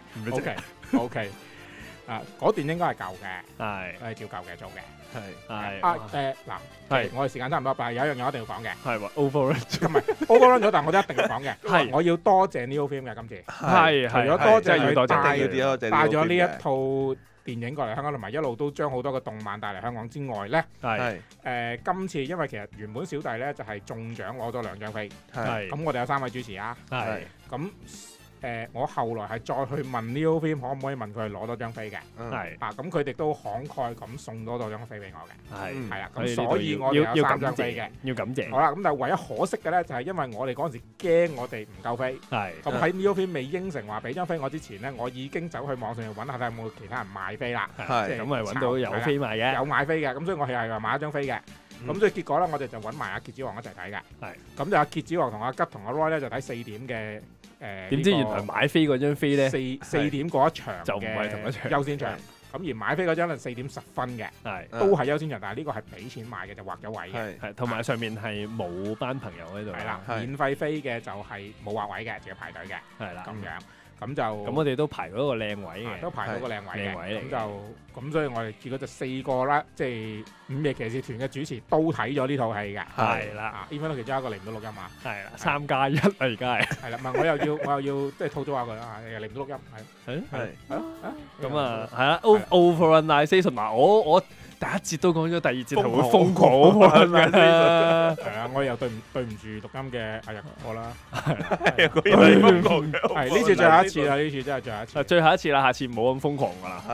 OK。啊，嗰段應該係舊嘅， 係照舊嘅做嘅。 係嗱，我哋時間差唔多，但係有一樣嘢我一定要講嘅， 係喎 overrun， 唔係 overrun 咗，但係我都一定要講嘅， 係我要多謝 Neo Film 嘅今次， 係除咗多謝佢帶咗呢一套電影過嚟香港，同埋一路都將好多個動漫帶嚟香港之外咧，係今次因為其實原本小弟咧就係中獎攞咗2張飛，係咁我哋有3位主持啊，係咁。我後來係再去問 Neo Film 可唔可以問佢攞多張飛嘅，係咁佢哋都慷慨咁送多張飛俾我嘅，係啦，咁所以我哋有3張飛嘅， 要感謝。 好啦，咁但係唯一可惜嘅咧就係因為我哋嗰陣時驚我哋唔夠飛，係咁喺 Neo Film 未應承話俾張飛我之前咧，我已經走去網上揾下睇有冇其他人賣飛啦， 係咁咪揾到有飛賣嘅， 有買飛嘅，咁所以我係話買一張飛嘅，咁所以結果咧我哋就揾埋阿蠍子王一齊睇嘅，係咁就阿蠍子王同阿吉同阿 Roy 咧就睇4點嘅。 點知原來買飛嗰張飛咧 4點嗰一場就唔係同一場優先場，咁而買飛嗰張係4點10分嘅，都係優先場，但係呢個係俾錢買嘅就劃咗位嘅， 係同埋上面係冇班朋友喺度， 係啦，免費飛嘅就係冇劃位嘅，自己排隊嘅，係啦咁樣。咁我哋都排到一個靚位嘅， 都排到個靚位嘅，咁所以我哋結果就4個啦，即係午夜騎士團嘅主持都睇咗呢套戲嘅，係啦，even 到其中一個嚟唔到錄音啊，係啦，3+1啦而家係啦，唔係我又要即係吐槽下佢啊，嚟唔到錄音係咁啊係啦 overrunization 嗱我第一節都講咗，第二節係會瘋狂嘅，係啊！我又對唔住錄音嘅阿日哥啦，係呢次最後一次啦，呢次真係最後一次，最後一次啦，下次唔好咁瘋狂噶啦，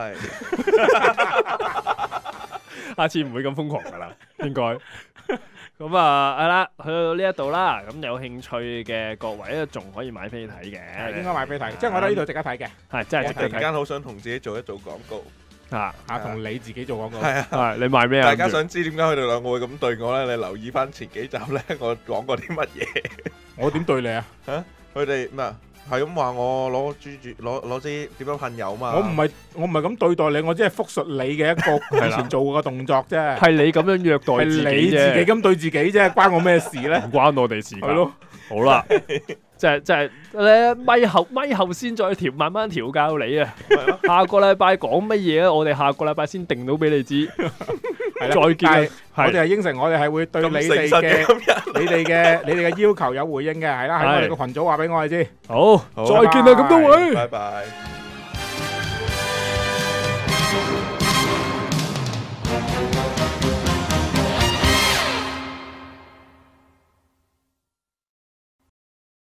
係，下次唔會咁瘋狂噶啦，應該。咁啊，係啦，去到呢一度啦，咁有興趣嘅各位咧，仲可以買飛睇嘅，應該買飛睇，即係我覺得呢度值得睇嘅，係真係值得睇。我突然間好想同自己做廣告。同你自己做廣告，係你賣咩啊？大家想知點解佢哋兩個會咁對我咧？你留意翻前幾集咧，我講過啲乜嘢？我點對你啊？嚇！佢哋咩啊？係咁話我攞支點樣噴油嘛？我唔係咁對待你，我只係複述你嘅一個以前做過嘅動作啫。係你咁樣虐待自己啫，你自己咁對自己啫，關我咩事咧？唔關我哋事。係咯，好啦。即係咧，咪後先再慢慢調教你啊！下個禮拜講乜嘢咧？我哋下個禮拜先定到俾你知。再見。我哋係應承，我哋係會對你哋嘅要求有回應嘅，係啦，喺我哋個群組話俾我哋知。好，再見啦，咁多位，拜拜。